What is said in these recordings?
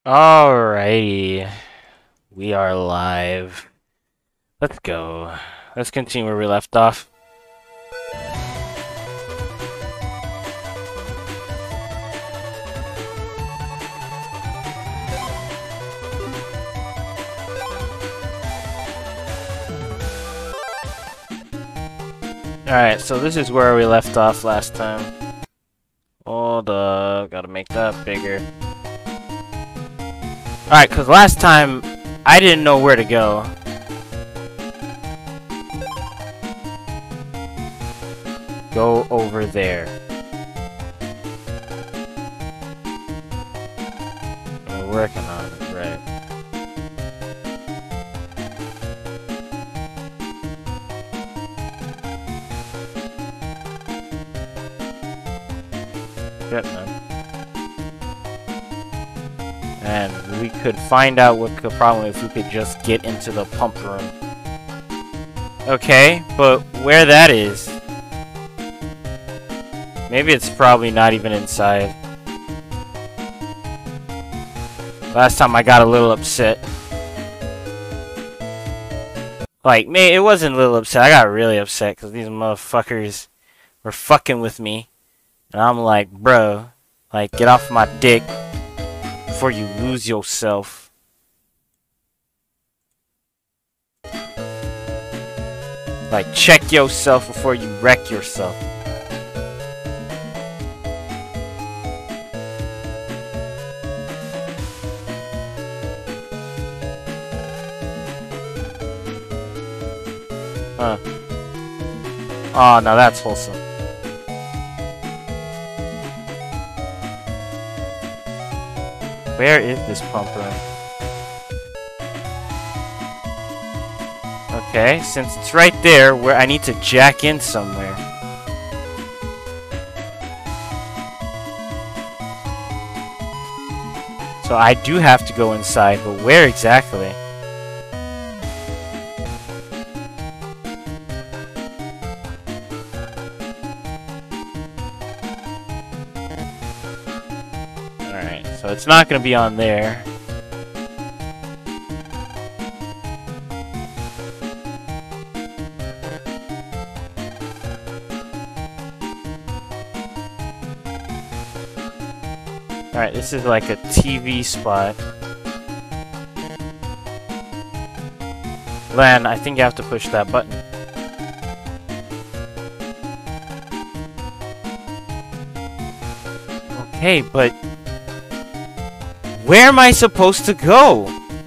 Alrighty, we are live. Let's go. Let's continue where we left off. Alright, so this is where we left off last time. Hold up, gotta make that bigger. Alright, because last time I didn't know where to go. Go over there. We're working on it, right? Getting them. And we could find out what the problem if we could just get into the pump room. Okay, but where that is... Maybe it's probably not even inside. Last time I got a little upset. Like, it wasn't a little upset. I got really upset because these motherfuckers were fucking with me. And I'm like, bro, like, get off my dick before you lose yourself. Like, check yourself before you wreck yourself. Huh. Oh, now that's wholesome. Where is this pump room? Okay, since it's right there, where I need to jack in somewhere. So I do have to go inside, but where exactly? So it's not going to be on there. Alright, this is like a TV spot. Len, I think you have to push that button. Okay, but... where am I supposed to go?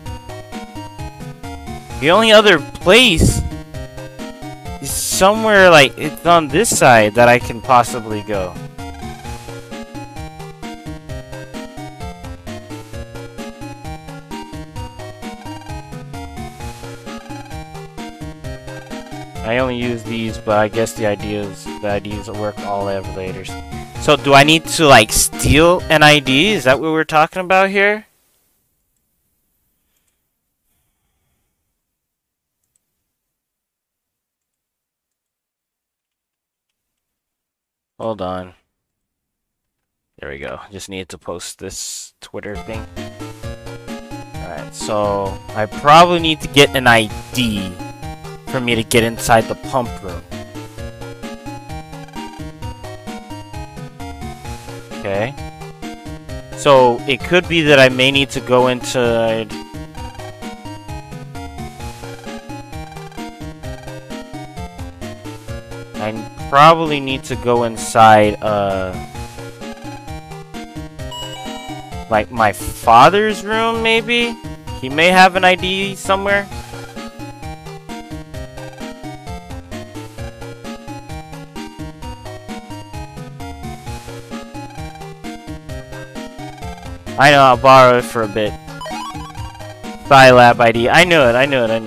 The only other place is somewhere like it's on this side that I can possibly go. I only use these, but I guess the ideas work all elevators. So do I need to like steal an ID? Is that what we're talking about here? Hold on. There we go. Just need to post this Twitter thing. Alright, so I probably need to get an ID for me to get inside the pump room. Okay. So it could be that I may need to go inside. I probably need to go inside, like my father's room, maybe? He may have an ID somewhere. I know, I'll borrow it for a bit. Scilab ID. I knew it. I knew it.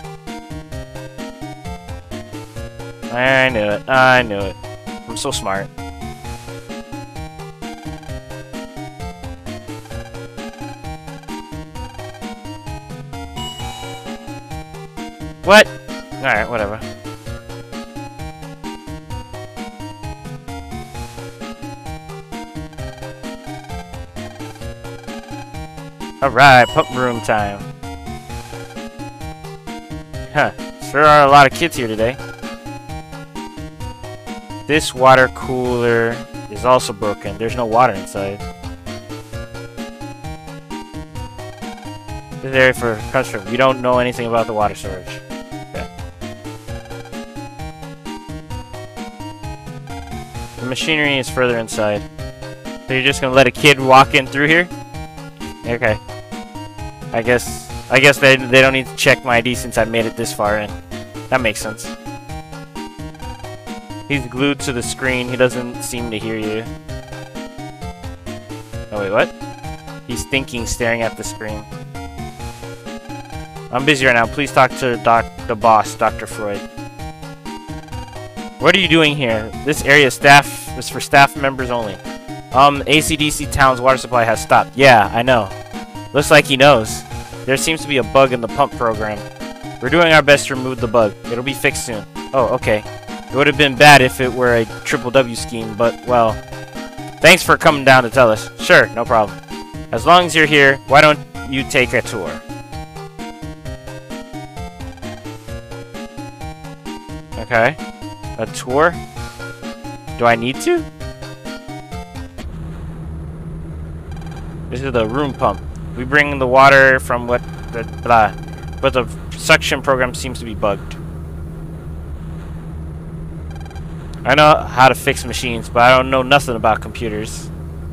I'm so smart. What? Alright, whatever. Alright, pump room time. Huh. Sure are a lot of kids here today. This water cooler is also broken. There's no water inside. This area for construction. We don't know anything about the water storage. Okay. The machinery is further inside. So you're just gonna let a kid walk in through here? Okay. I guess they don't need to check my ID since I made it this far in. That makes sense. He's glued to the screen. He doesn't seem to hear you. Oh wait, what? He's thinking, staring at the screen. I'm busy right now. Please talk to the boss, Dr. Freud. What are you doing here? This area is for staff members only. AC/DC Town's water supply has stopped. Yeah, I know. Looks like he knows. There seems to be a bug in the pump program. We're doing our best to remove the bug. It'll be fixed soon. Oh, okay. It would have been bad if it were a Triple W scheme, but, well... Thanks for coming down to tell us. Sure, no problem. As long as you're here, why don't you take a tour? Okay. A tour? Do I need to? This is the room pump. We bring the water from but the suction program seems to be bugged. I know how to fix machines, but I don't know nothing about computers.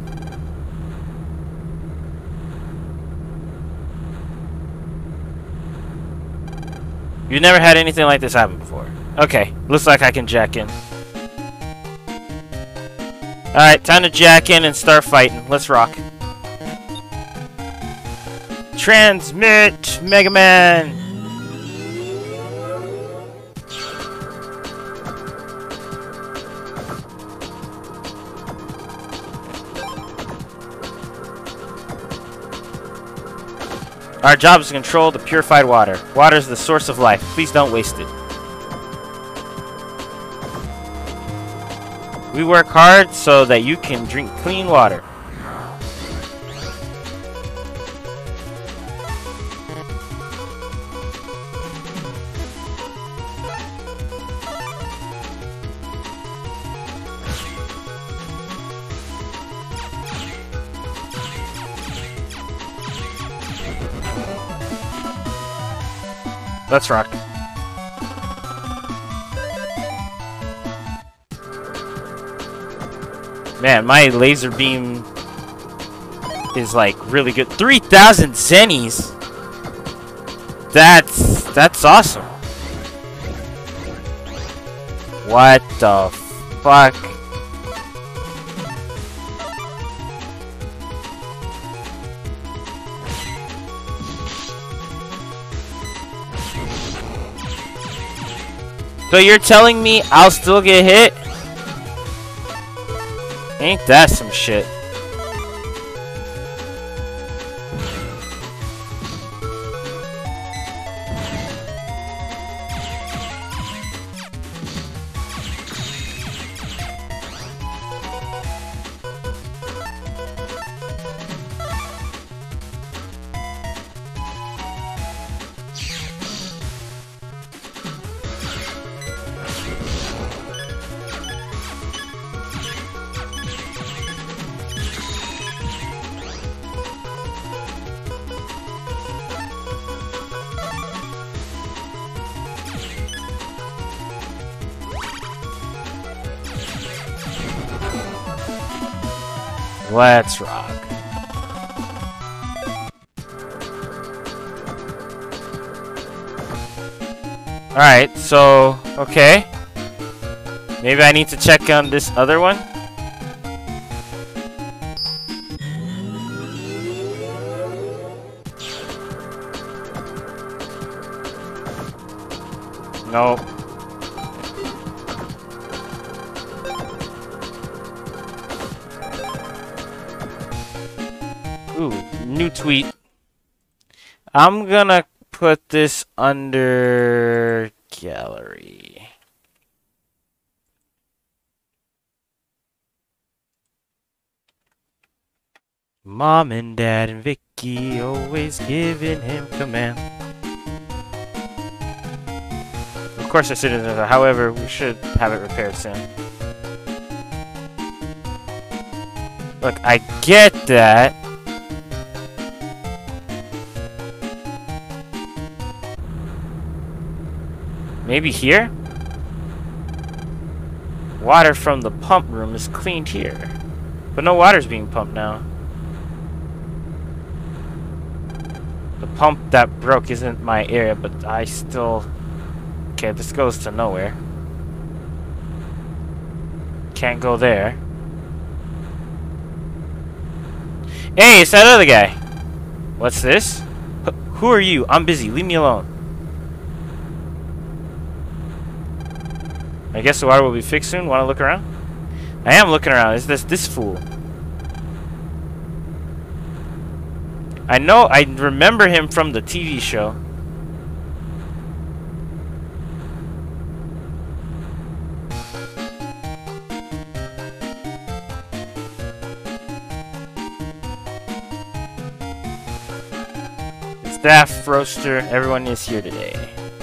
You've never had anything like this happen before. Okay, looks like I can jack in. Alright, time to jack in and start fighting. Let's rock. Transmit, Mega Man! Our job is to control the purified water. Water is the source of life. Please don't waste it. We work hard so that you can drink clean water. Let's rock. Man, my laser beam is like really good. 3,000 zennies. That's awesome. What the fuck? So you're telling me I'll still get hit? Ain't that some shit? Let's rock. Alright, so, okay. Maybe I need to check on this other one. Nope. Ooh, new tweet. I'm gonna put this under gallery. Mom and Dad and Vicky always giving him command. Of course, our citizens are. However, we should have it repaired soon. Look, I get that. Maybe here? Water from the pump room is cleaned here. But no water's being pumped now. The pump that broke isn't my area, but I still... Okay, this goes to nowhere. Can't go there. Hey, it's that other guy! What's this? Who are you? I'm busy. Leave me alone. I guess the water will be fixed soon. Want to look around? I am looking around. Is this fool? I know. I remember him from the TV show. The staff roaster. Everyone is here today.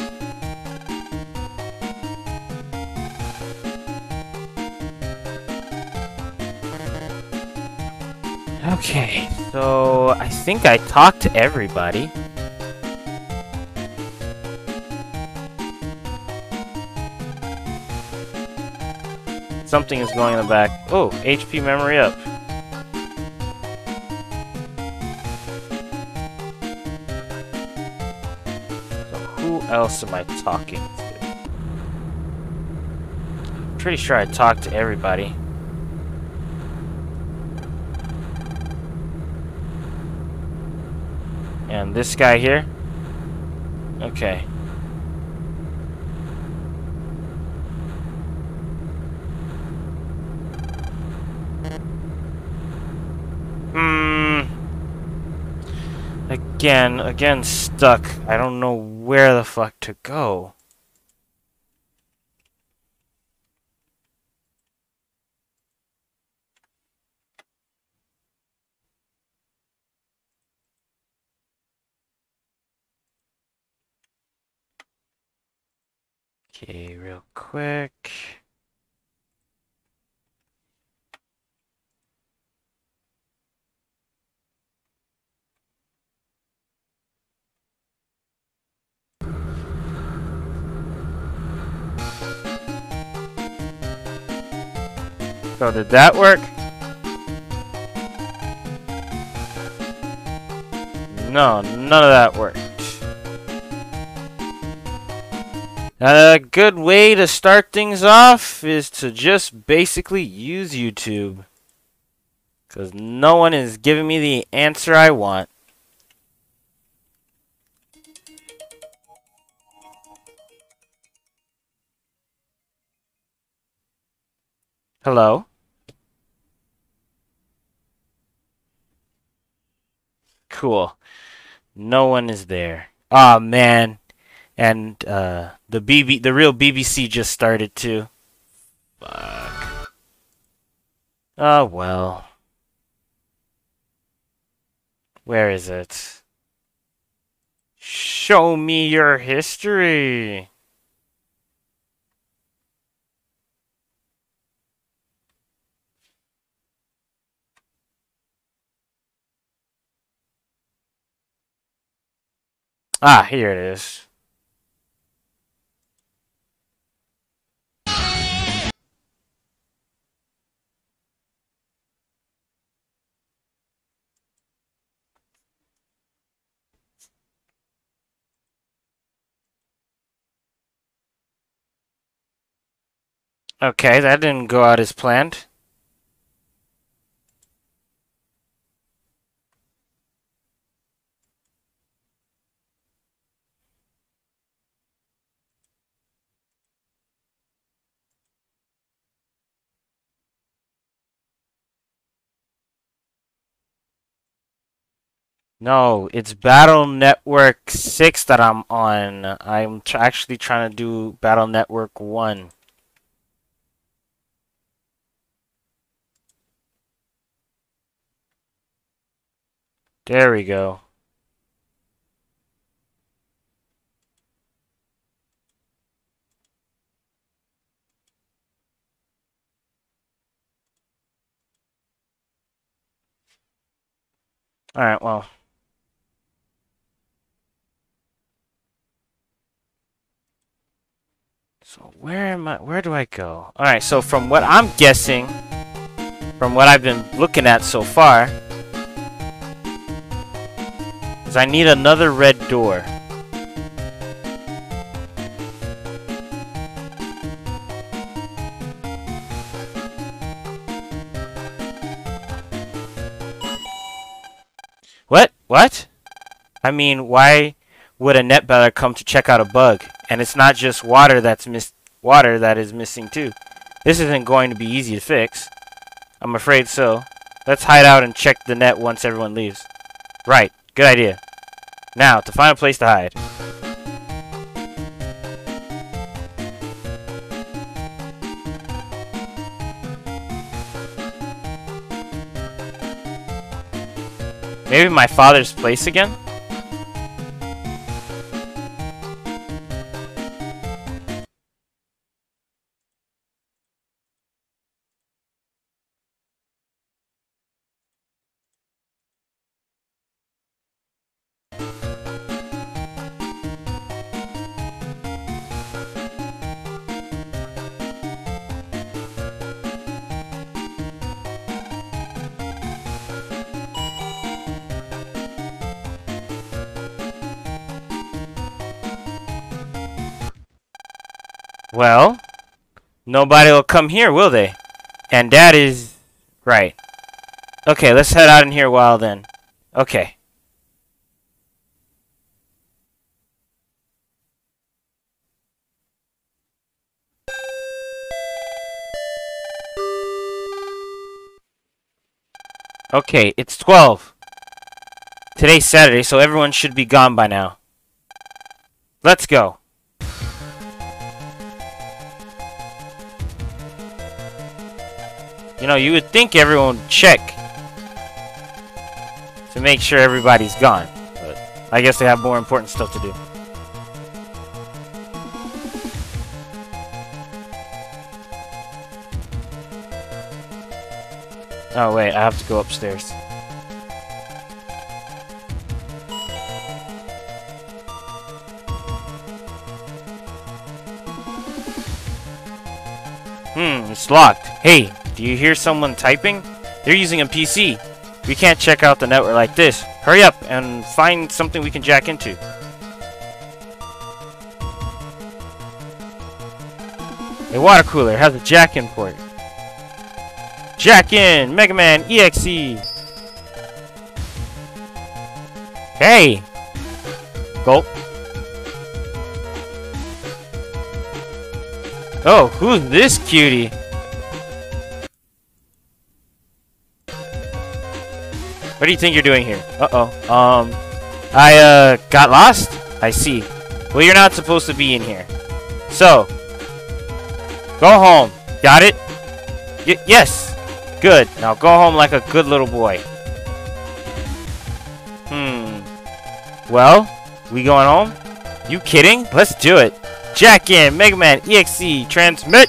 Okay, so I think I talked to everybody. Something is going in the back. Oh, HP memory up. So who else am I talking to? I'm pretty sure I talked to everybody. And this guy here? Okay. Again stuck. I don't know where the fuck to go. Okay, real quick. So did that work? No, none of that worked. A good way to start things off is to just basically use YouTube. Because no one is giving me the answer I want. Hello? Cool. No one is there. Aw, man. And the real BBC just started too. Fuck. Oh well. Where is it? Show me your history. Ah, here it is. Okay, that didn't go out as planned. No, it's Battle Network 6 that I'm on. I'm actually trying to do Battle Network 1. There we go. Alright, well. So where do I go? Alright, so from what I'm guessing, from what I've been looking at so far, is I need another red door. What? I mean, why would a NetBeller come to check out a bug? And it's not just water that is missing too. This isn't going to be easy to fix. I'm afraid so. Let's hide out and check the net once everyone leaves. Right, good idea. Now, to find a place to hide. Maybe my father's place again? Well, nobody will come here, will they? And Dad is... right. Okay, let's head out in here a while then. Okay. Okay, it's 12. Today's Saturday, so everyone should be gone by now. Let's go. You know, you would think everyone would check to make sure everybody's gone, but I guess they have more important stuff to do. Oh wait, I have to go upstairs. It's locked. Hey, do you hear someone typing? They're using a PC. We can't check out the network like this. Hurry up and find something we can jack into. A water cooler has a jack-in port. Jack in! Mega Man EXE! Hey! Gulp. Oh, who's this cutie? What do you think you're doing here? I got lost? I see. Well, you're not supposed to be in here. So, go home. Got it? Yes! Good. Now go home like a good little boy. Well, we going home? You kidding? Let's do it. Jack in, Mega Man EXE, transmit!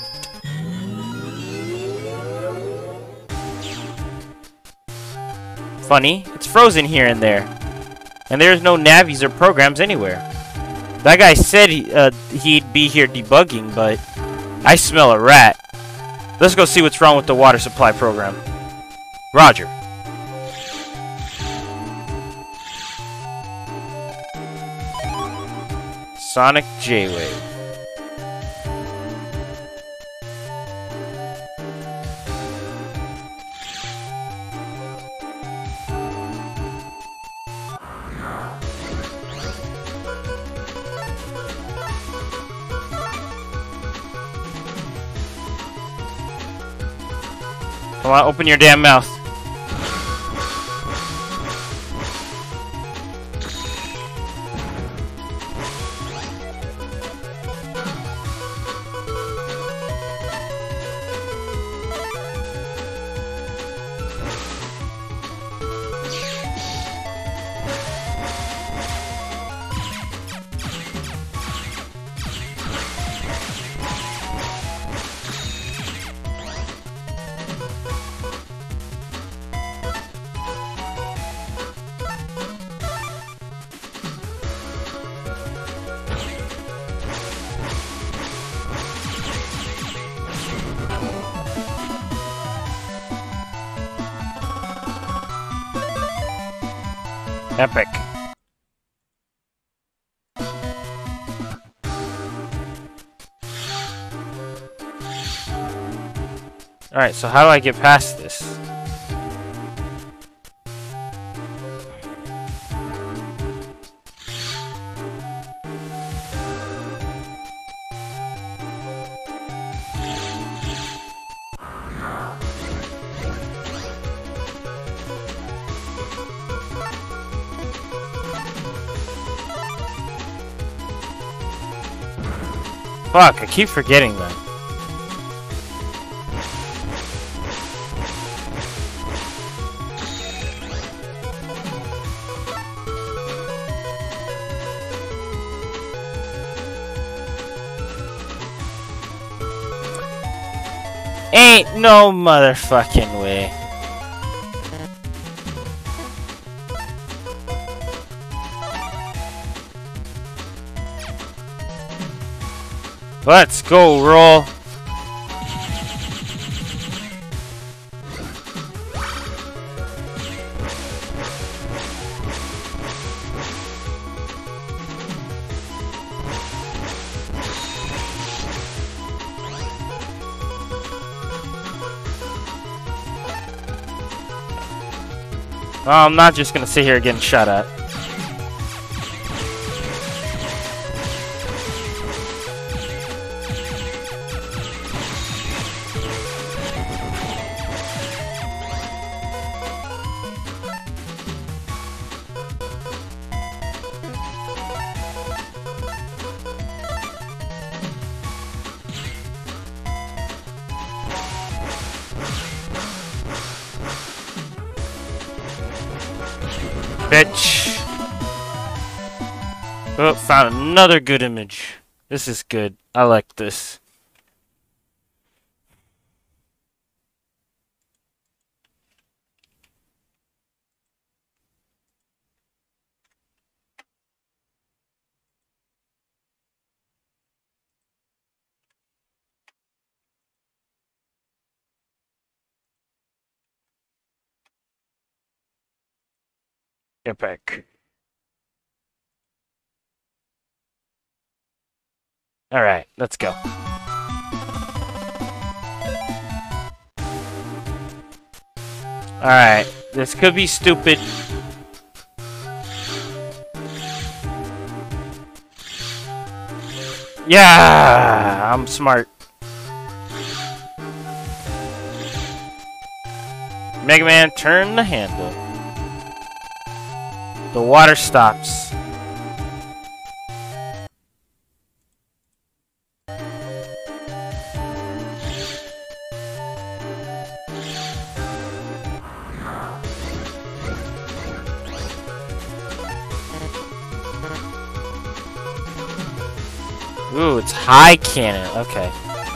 Funny, it's frozen here and there. And there's no navies or programs anywhere. That guy said he'd be here debugging, but I smell a rat. Let's go see what's wrong with the water supply program. Roger. Sonic J-Wave. Come on, open your damn mouth. Epic. Alright, so how do I get past this? Fuck, I keep forgetting that. Ain't no motherfucking way. Let's go, roll. Well, I'm not just gonna sit here getting shot at. Bitch. Oh, found another good image. This is good. I like this. Epic. Alright, let's go. Alright, this could be stupid. Yeah, I'm smart. Mega Man, turn the handle. The water stops. Ooh, it's high cannon. Okay.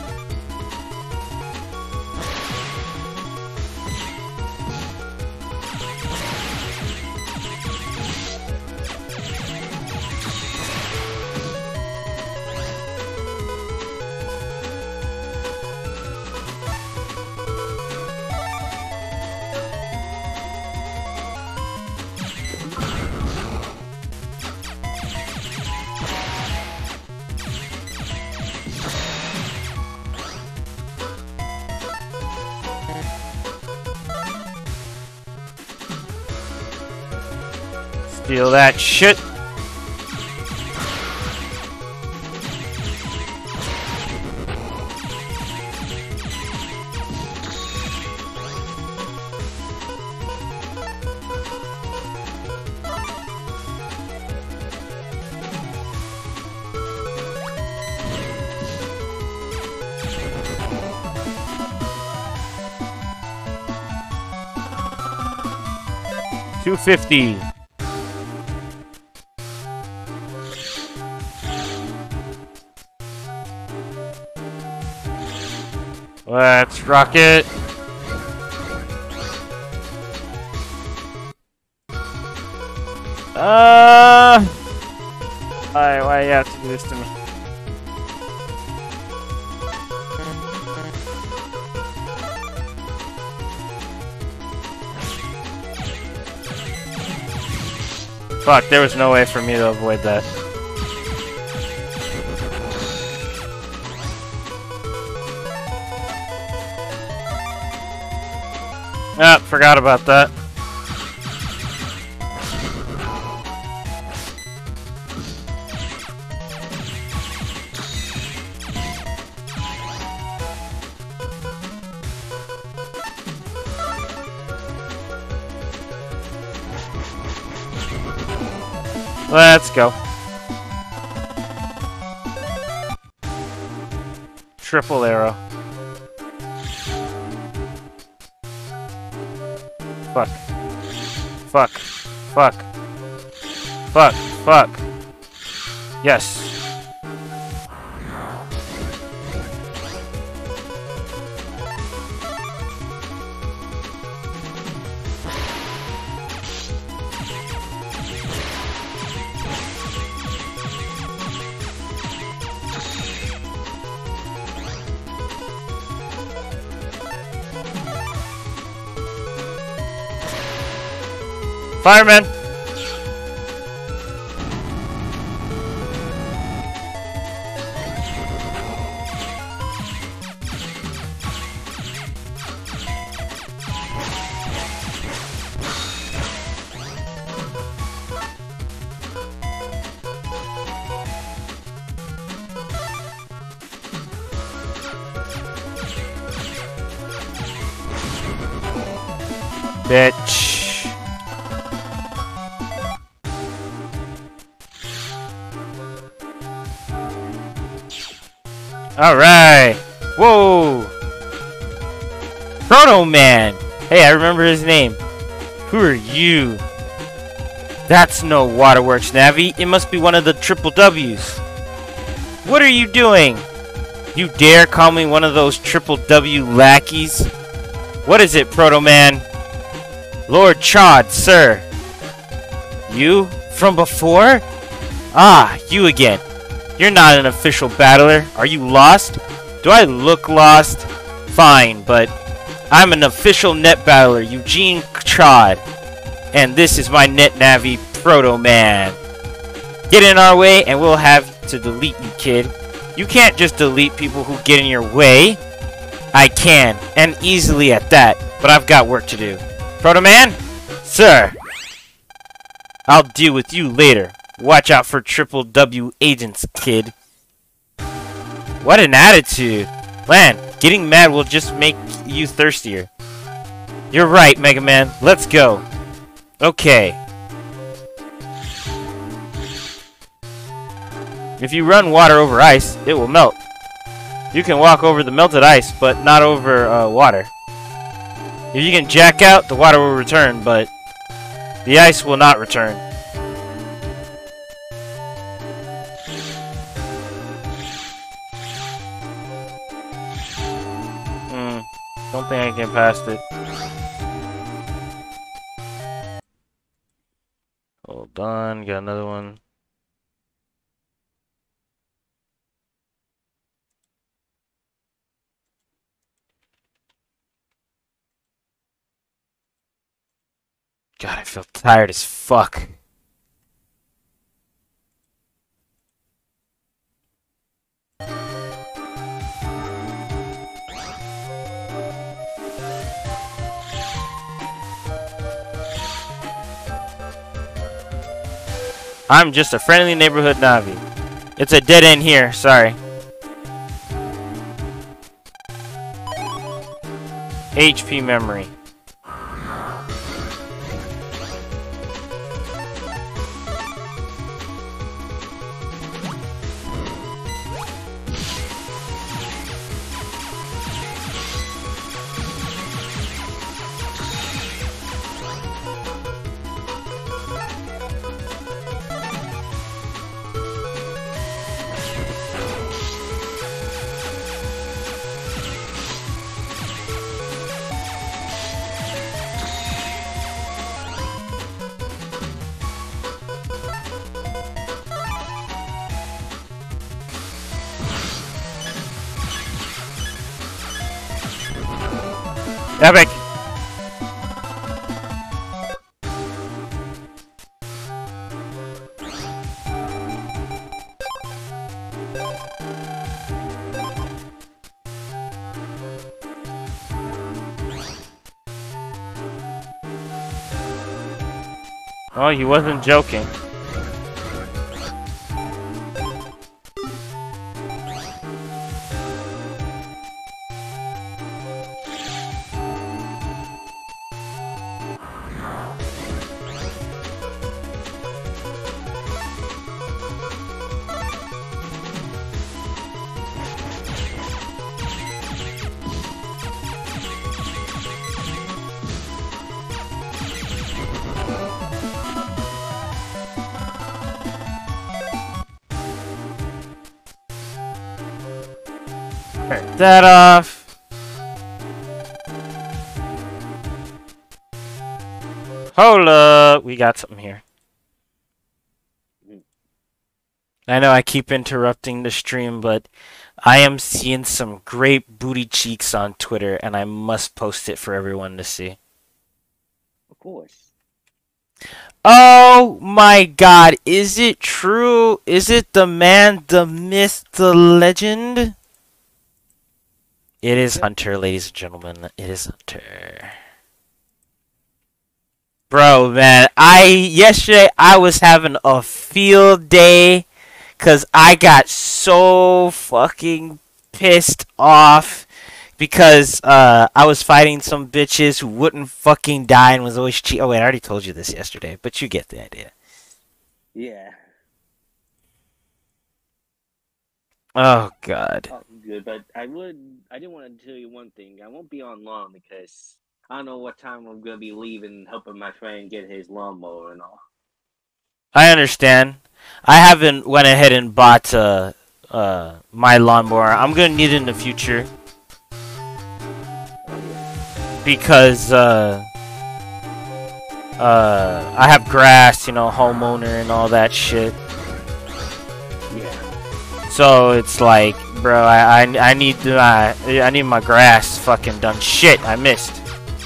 Steal that shit. $250. Let's rock it. Why you have to do this to me? Fuck, there was no way for me to avoid that. Ah, forgot about that. Let's go. Triple arrow. Fuck. Fuck. Fuck. Fuck. Fuck. Yes. Fireman! Bitch. Alright! Whoa! Proto Man! Hey, I remember his name. Who are you? That's no Waterworks Navi. It must be one of the Triple W's. What are you doing? You dare call me one of those Triple W lackeys? What is it, Proto Man? Lord Chod, sir. You? From before? Ah, you again. You're not an official battler. Are you lost? Do I look lost? Fine, but I'm an official net battler, Eugene Chod. And this is my net Navi, Proto Man. Get in our way and we'll have to delete you, kid. You can't just delete people who get in your way. I can, and easily at that, but I've got work to do. Proto Man? Sir. I'll deal with you later. Watch out for Triple W agents, kid. What an attitude. Man, getting mad will just make you thirstier. You're right, Mega Man. Let's go. Okay. If you run water over ice, it will melt. You can walk over the melted ice, but not over water. If you can jack out, the water will return, but the ice will not return. Don't think I can get past it. Hold on, got another one. God, I feel tired as fuck. I'm just a friendly neighborhood Navi. It's a dead end here, sorry. HP memory. Epic! Oh, he wasn't joking. Turn that off. Hold up. We got something here. I know I keep interrupting the stream, but I am seeing some great booty cheeks on Twitter, and I must post it for everyone to see. Of course. Oh my god, is it true? Is it the man, the myth, the legend? It is Hunter, ladies and gentlemen. It is Hunter. Bro, man, yesterday I was having a field day because I got so fucking pissed off because I was fighting some bitches who wouldn't fucking die and was always cheat. Oh wait, I already told you this yesterday, but you get the idea. Yeah. Oh god. Oh, good, but I did want to tell you one thing. I won't be on long because I don't know what time I'm gonna be leaving, helping my friend get his lawnmower and all. I understand. I haven't went ahead and bought my lawnmower. I'm gonna need it in the future because I have grass, you know, homeowner and all that shit. Yeah. So it's like, bro, I need my grass fucking done. Shit, I missed.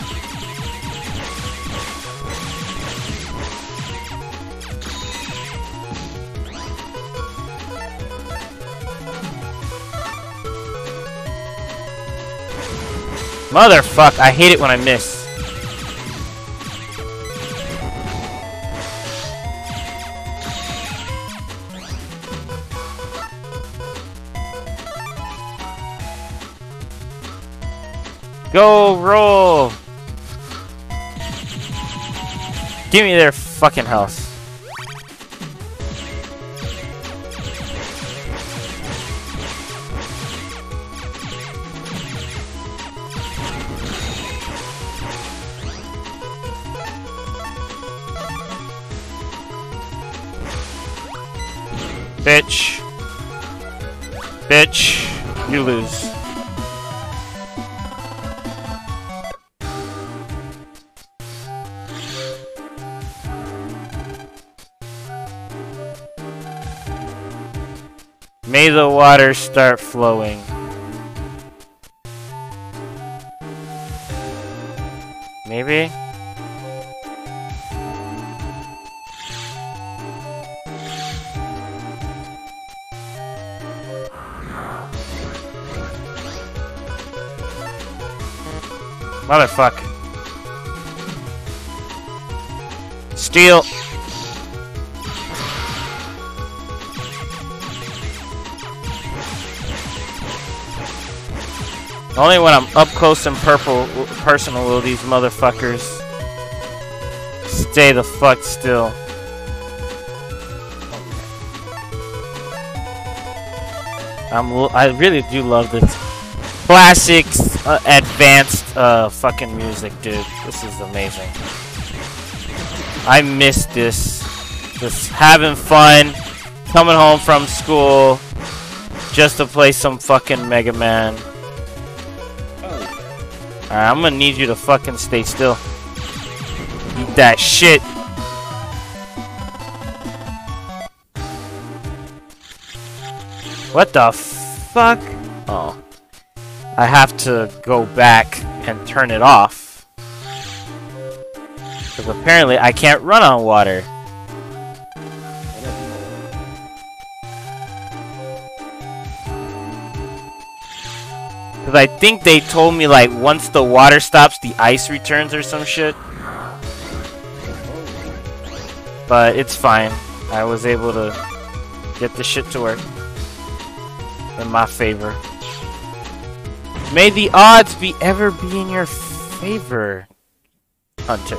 Motherfuck, I hate it when I miss. Go roll! Give me their fucking house. Bitch. Bitch. You lose. May the water start flowing. Maybe? Motherfuck. Steal. Only when I'm up close and personal will these motherfuckers stay the fuck still. I really do love this classics, advanced fucking music, dude. This is amazing. I miss this. Just having fun, coming home from school, just to play some fucking Mega Man. Alright, I'm gonna need you to fucking stay still. Eat that shit. What the fuck? Oh. I have to go back and turn it off. Because apparently I can't run on water. Because I think they told me, like, once the water stops, the ice returns or some shit. but it's fine. I was able to get the shit to work in my favor. May the odds be ever be in your favor, Hunter.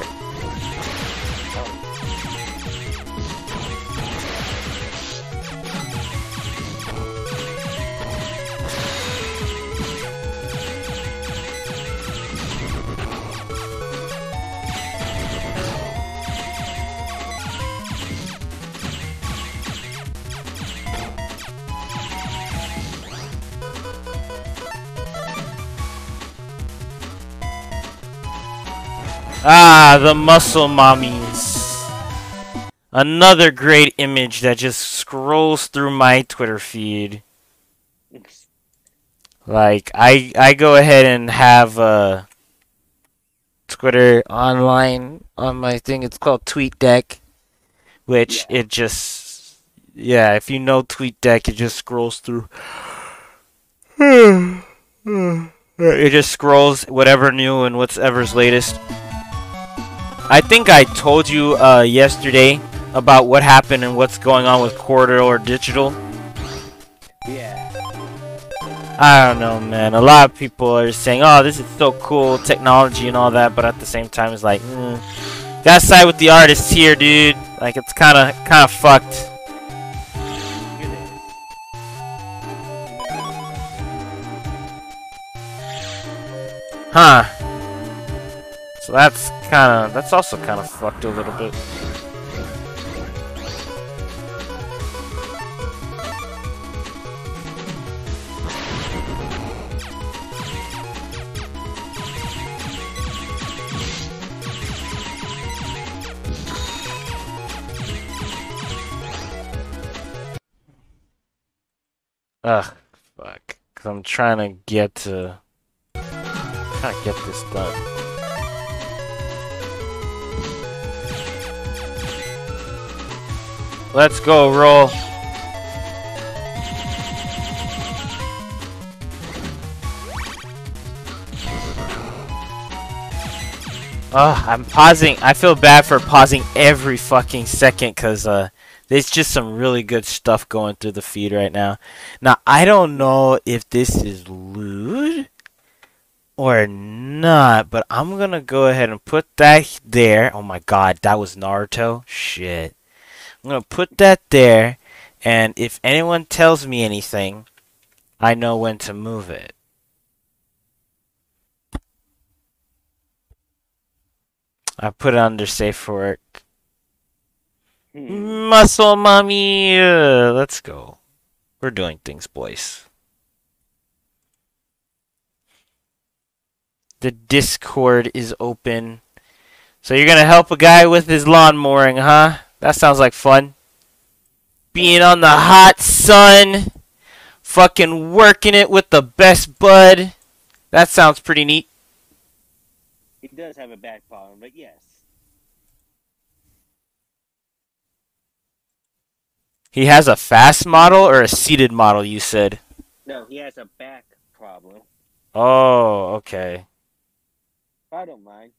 Ah, the muscle mommies. Another great image that just scrolls through my Twitter feed. Like, I go ahead and have Twitter online on my thing. It's called TweetDeck, which it just, yeah, if you know TweetDeck, it just scrolls through. It just scrolls whatever new and whatever's latest. I think I told you yesterday about what happened and what's going on with Corridor Digital. Yeah. I don't know, man. A lot of people are saying, "Oh, this is so cool, technology and all that," but at the same time, it's like, gotta side with the artists here, dude. Like, it's kind of fucked. Huh. So that's also kind of fucked a little bit. Ugh, fuck. 'Cause I'm trying to get this done. Let's go, roll. I'm pausing. I feel bad for pausing every fucking second because there's just some really good stuff going through the feed right now. Now, I don't know if this is lewd or not, but I'm gonna go ahead and put that there. Oh my god, that was Naruto? Shit. I'm gonna put that there, and if anyone tells me anything, I know when to move it. I put it under safe for work. Muscle mommy, let's go. We're doing things, boys. The Discord is open. So you're gonna help a guy with his lawn mowing, huh? That sounds like fun. Being on the hot sun. Fucking working it with the best bud. That sounds pretty neat. He does have a back problem, but yes. He has a fast model or a seated model, you said? No, he has a back problem. Oh, okay. I don't mind.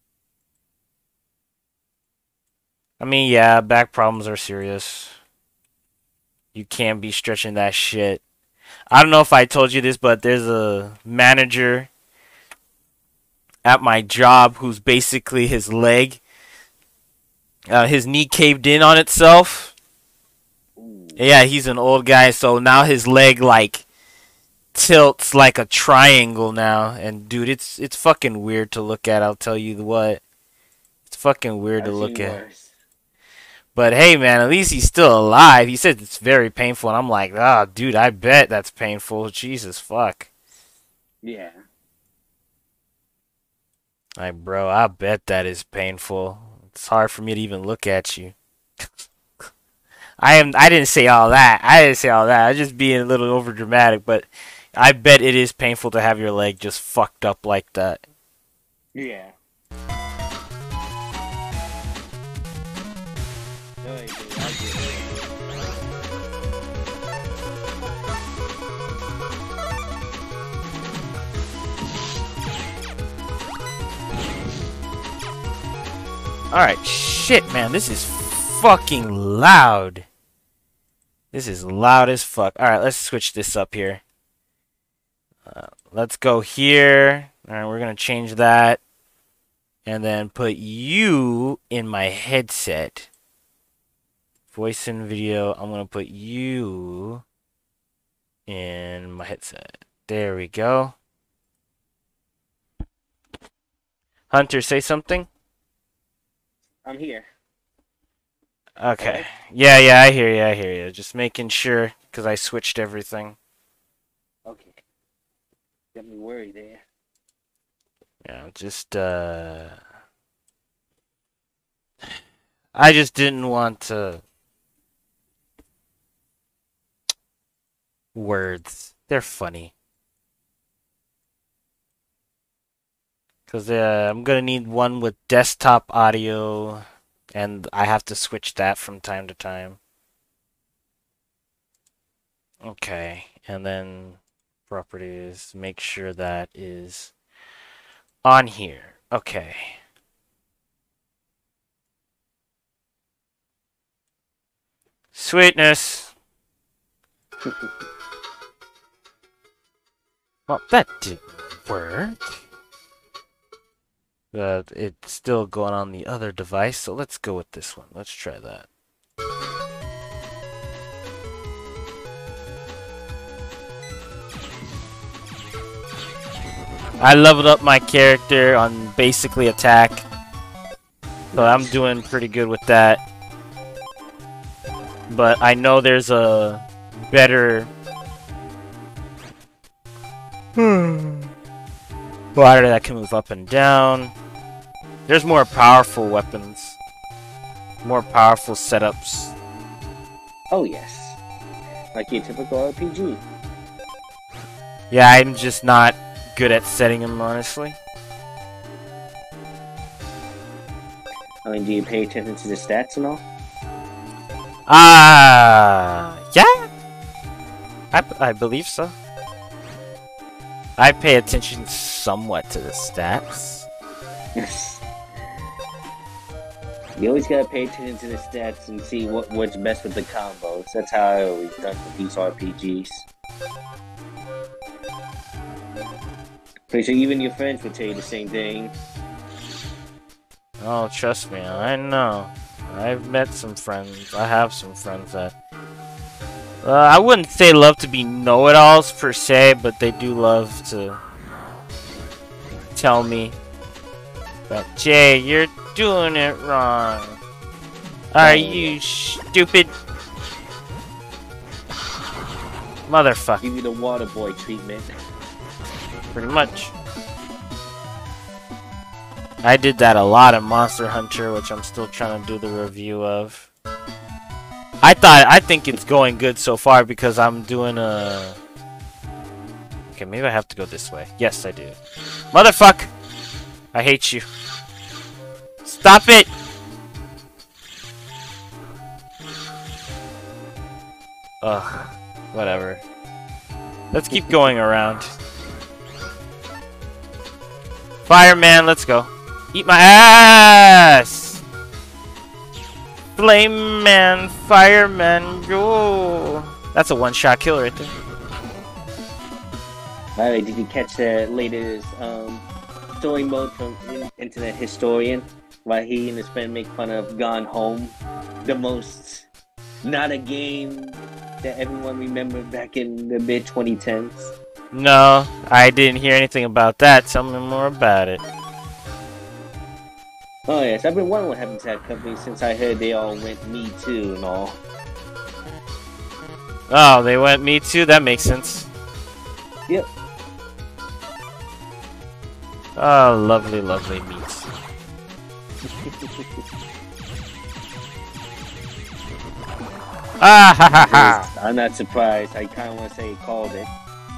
I mean, yeah, back problems are serious. You can't be stretching that shit. I don't know if I told you this, but there's a manager at my job who's basically his leg. His knee caved in on itself. Ooh. Yeah, he's an old guy, so now his leg, like, tilts like a triangle now. And, dude, it's fucking weird to look at, I'll tell you what. It's fucking weird to look at. But hey, man, at least he's still alive. He said it's very painful, and I'm like, ah, dude, I bet that's painful. Jesus, fuck. Yeah. Like, bro, I bet that is painful. It's hard for me to even look at you. I didn't say all that. I was just being a little over dramatic, but I bet it is painful to have your leg just fucked up like that. Yeah. Alright, shit, man, this is fucking loud. This is loud as fuck. Alright, let's switch this up here. Let's go here. Alright, we're gonna change that. And then put you in my headset. Voice and video. I'm gonna put you in my headset. There we go. Hunter, say something. I'm here. Okay. Yeah, I hear you. Just making sure, because I switched everything. Okay. Got me worried there. Yeah, just, I just didn't want to... Words. They're funny. Because I'm going to need one with desktop audio, and I have to switch that from time to time. Okay, and then properties, make sure that is on here. Okay. Sweetness. Well, that didn't work. But it's still going on the other device, so let's go with this one. Let's try that. I leveled up my character on basically attack, so I'm doing pretty good with that. But I know there's a better water that can move up and down. There's more powerful weapons, more powerful setups. Oh yes, like your typical RPG. Yeah, I'm just not good at setting them, honestly. I mean, do you pay attention to the stats and all? Yeah. I believe so. I pay attention somewhat to the stats. You always gotta pay attention to the stats and see what's best with the combos. That's how I always done with these RPGs. Pretty sure even your friends would tell you the same thing. Oh, trust me, I know. I've met some friends. I have some friends that... I wouldn't say love to be know-it-alls per se, but they do love to tell me that, Jay, you're doing it wrong. Are you stupid? Motherfucker. Give you the water boy treatment. Pretty much. I did that a lot in Monster Hunter, which I'm still trying to do the review of. I think it's going good so far because I'm doing a... Okay, maybe I have to go this way. Yes, I do. Motherfuck! I hate you. Stop it! Ugh. Whatever. Let's keep going around. Fireman, let's go. Eat my ass! Flame man, fireman, go! That's a one-shot kill right there. By the way, did you catch the latest story mode from Internet Historian? Why he and his friend make fun of Gone Home, the most not a game that everyone remembered back in the mid-2010s. No, I didn't hear anything about that. Tell me more about it. Oh yes, I've been wondering what happened to that company since I heard they all went Me Too and all. Oh, they went Me Too? That makes sense. Yep. Oh, lovely, lovely meats. Ah ha ha ha! I'm not surprised. I kind of want to say he called it.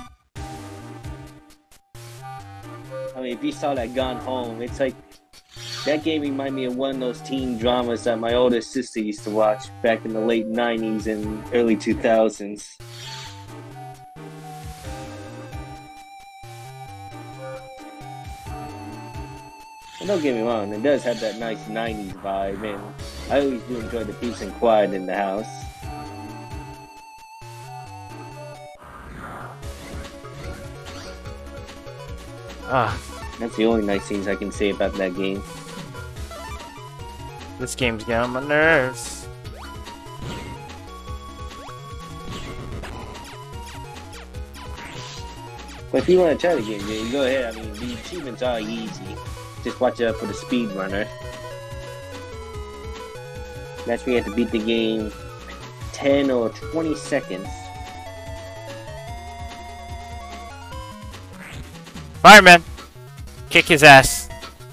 I mean, if you saw that Gone Home, it's like that game reminded me of one of those teen dramas that my older sister used to watch back in the late 90s and early 2000s. And don't get me wrong, it does have that nice 90s vibe, and I always do enjoy the peace and quiet in the house. Ah, That's the only nice things I can say about that game. this game's getting on my nerves. But if you want to try the game, you go ahead. I mean, the achievements are easy. Just watch out for the speedrunner. That's where you have to beat the game 10 or 20 seconds. Fireman! Kick his ass.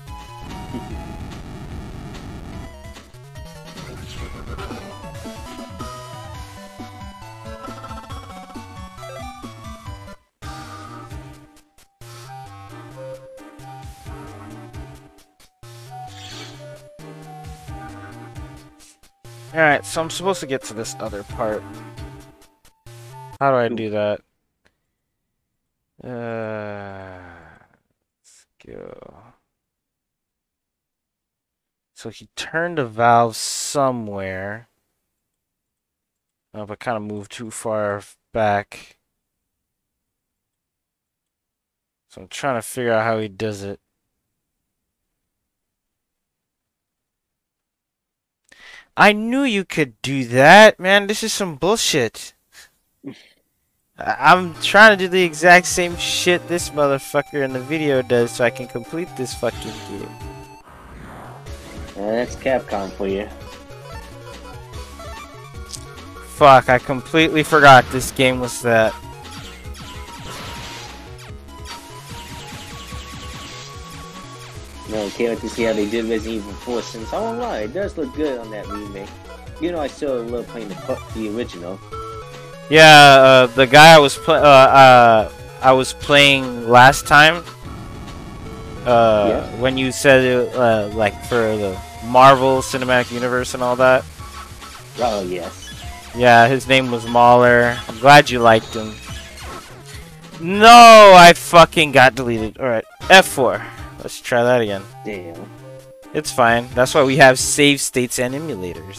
Alright, so I'm supposed to get to this other part. How do I do that? Let's go. So he turned a valve somewhere. Oh, but kind of moved too far back. So I'm trying to figure out how he does it. I knew you could do that, man. This is some bullshit. I'm trying to do the exact same shit this motherfucker in the video does so I can complete this fucking game. That's Capcom for you. Fuck, I completely forgot this game was that. No, can't wait to see how they did Resident Evil 4 since I won't lie, it does look good on that remake. You know, I still love playing the original. Yeah, the guy I was playing last time. Yeah. When you said it, like for the Marvel Cinematic Universe and all that. Oh yes. Yeah, his name was Mahler. I'm glad you liked him. No, I fucking got deleted. Alright, F4. Let's try that again. Damn. It's fine. That's why we have save states and emulators.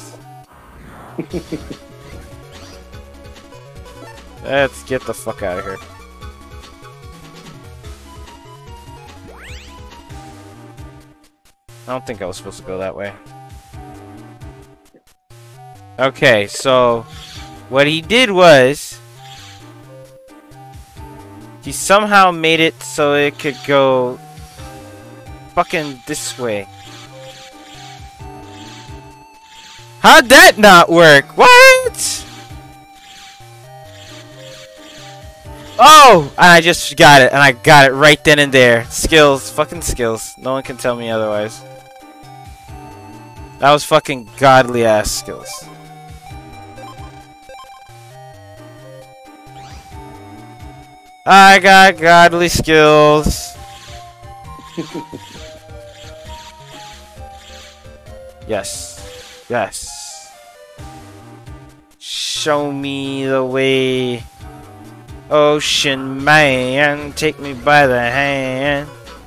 Let's get the fuck out of here. I don't think I was supposed to go that way. Okay, so what he did was he somehow made it so it could go fucking this way. How'd that not work? What? Oh! And I just got it, and I got it right then and there. Skills. Fucking skills. No one can tell me otherwise. That was fucking godly ass skills. I got godly skills. Yes. Yes. Show me the way. Ocean man, take me by the hand.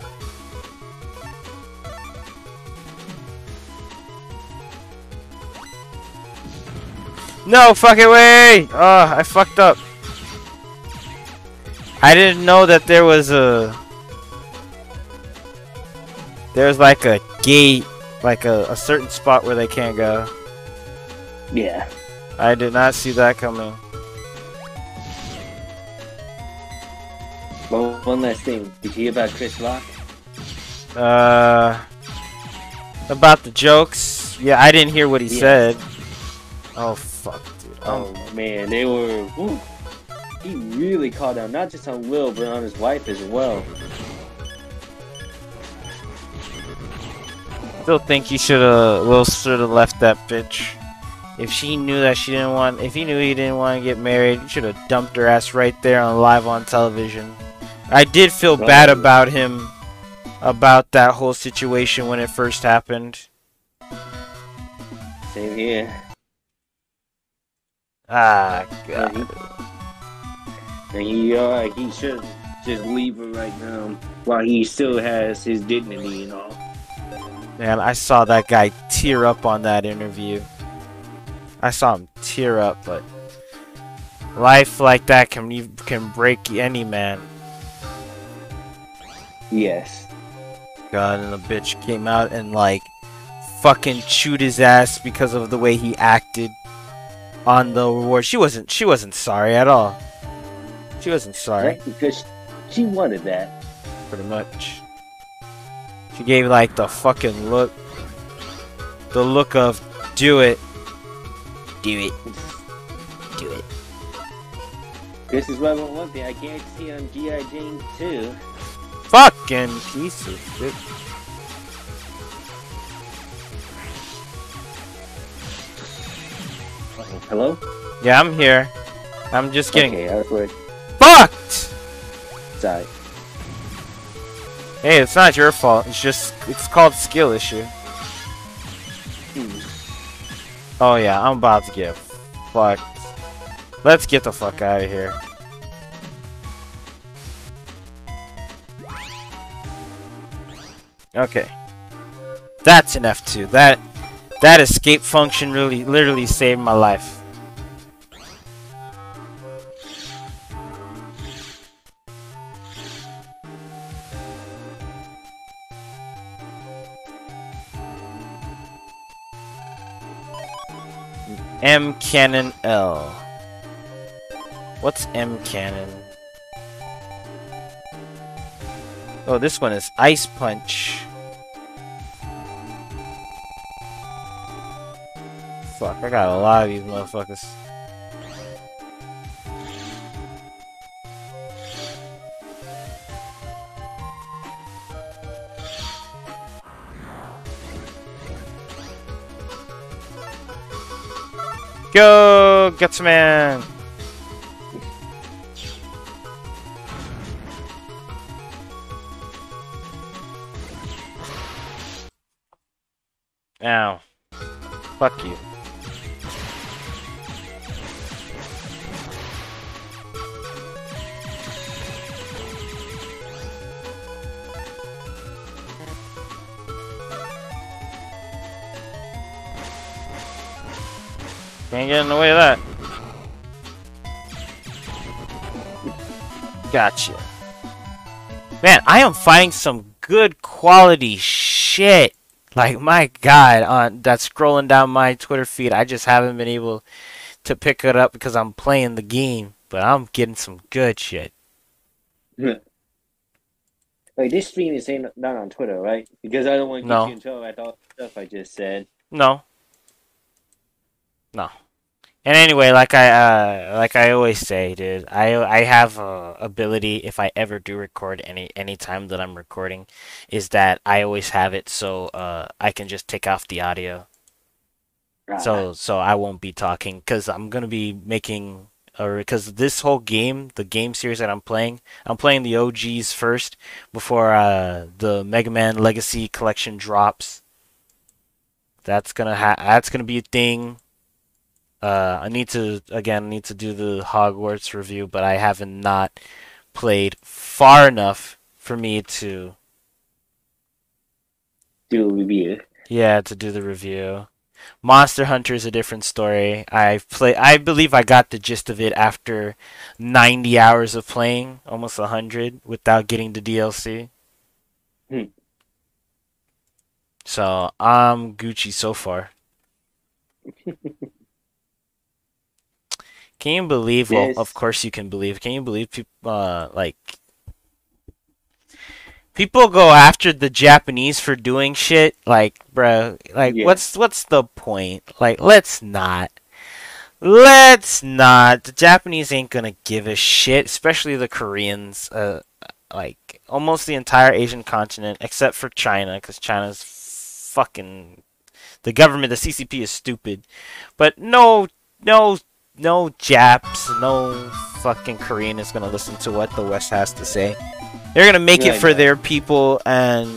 No fucking way! Oh, I fucked up. I didn't know that there was there's like a gate, like a certain spot where they can't go. Yeah. I did not see that coming. Well, one last thing. Did you hear about Chris Rock? About the jokes? Yeah, I didn't hear what he said. Oh fuck, dude. Oh man, they were. Woo, he really called out not just on Will, but on his wife as well. Still think he Will should have left that bitch. If she knew that she didn't want, if he knew he didn't want to get married, he should have dumped her ass right there on live on television. I did feel bad about him, about that whole situation when it first happened. Same here. Ah, God. And he should just leave her right now while he still has his dignity and all. Man, I saw that guy tear up on that interview. I saw him tear up, but life like that can break any man. Yes. God, and the bitch came out and like fucking chewed his ass because of the way he acted on the award. She wasn't sorry at all. She wasn't sorry. Right? Because she wanted that. Pretty much. She gave like the fucking look. The look of do it. Do it. Do it. This is what one thing I can't see on G.I. Jane 2. Fucking piece of shit. Hello? Yeah, I'm here. I'm just getting Okay, I was worried. fucked! Sorry. Hey, it's not your fault. It's called skill issue. Oh yeah, I'm about to get fucked. Let's get the fuck out of here. Okay. That's an F2. That escape function literally saved my life. M Cannon L. What's M Cannon? Oh, this one is Ice Punch. Fuck, I got a lot of these motherfuckers. Go, Gutsman! Ow. Fuck you. Can't get in the way of that. Gotcha. Man, I am finding some good quality shit. Like, my god, that's scrolling down my Twitter feed. I just haven't been able to pick it up because I'm playing the game. But I'm getting some good shit. Wait, this stream is not on Twitter, right? Because I don't want to get you in trouble with all the stuff I just said. No. No. And anyway, like I always say, dude, I have a ability if I ever do record any time that I'm recording, is that I always have it so I can just take off the audio. Right. So I won't be talking because I'm gonna be making because this whole game, the game series that I'm playing the OGs first before the Mega Man Legacy Collection drops. That's gonna be a thing. I need to do the Hogwarts review, but I haven't not played far enough for me to do a review. Yeah, to do the review. Monster Hunter is a different story. I believe I got the gist of it after 90 hours of playing, almost 100, without getting the DLC. So I'm Gucci so far. Can you believe? Well, of course you can believe. Can you believe people people go after the Japanese for doing shit? Like, bro, like what's the point? Like, let's not. The Japanese ain't gonna give a shit, especially the Koreans. Like almost the entire Asian continent except for China, because China's fucking the government. The CCP is stupid, but no Japs, no fucking Korean is gonna listen to what the West has to say. They're gonna make it for their people, and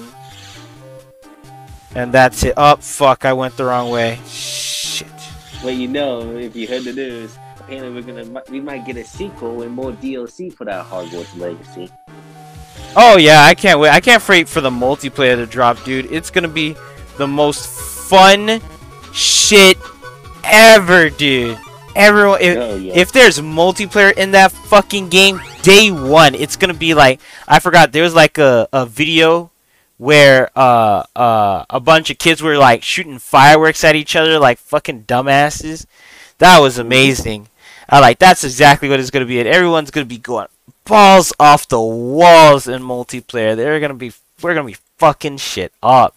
that's it. Oh fuck! I went the wrong way. Shit. Well, if you heard the news, apparently we might get a sequel and more DLC for that Hogwarts Legacy. Oh yeah, I can't wait. I can't wait for the multiplayer to drop, dude. It's gonna be the most fun shit ever, dude. Everyone, if there's multiplayer in that fucking game, day one, it's gonna be like, I forgot, there was like a video where a bunch of kids were like shooting fireworks at each other like fucking dumbasses. That was amazing. That's exactly what it's gonna be, and everyone's gonna be going balls off the walls in multiplayer. We're gonna be fucking shit up.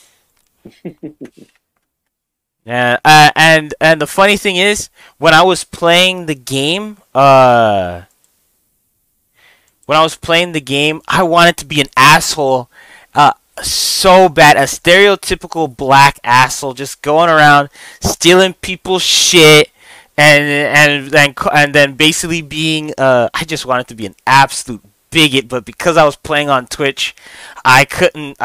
Yeah, and the funny thing is, when I was playing the game, I wanted to be an asshole, so bad, a stereotypical black asshole, just going around stealing people's shit, and then basically being, I just wanted to be an absolute bigot, but because I was playing on Twitch, I couldn't.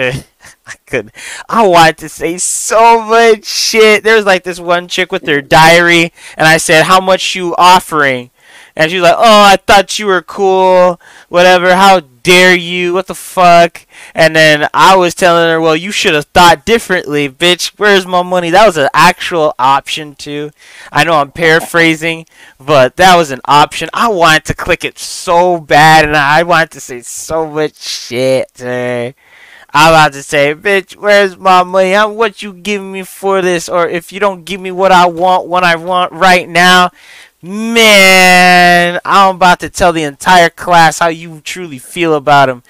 I wanted to say so much shit. There was like this one chick with her diary, and I said, "How much you offering?" And she was like, "Oh, I thought you were cool. Whatever. How dare you? What the fuck?" And then I was telling her, "Well, you should have thought differently, bitch. Where's my money?" That was an actual option too. I know I'm paraphrasing, but that was an option. I wanted to click it so bad, and I wanted to say so much shit to her. I'm about to say, "Bitch, where's my money? What you giving me for this? Or if you don't give me what I want right now, man, I'm about to tell the entire class how you truly feel about him."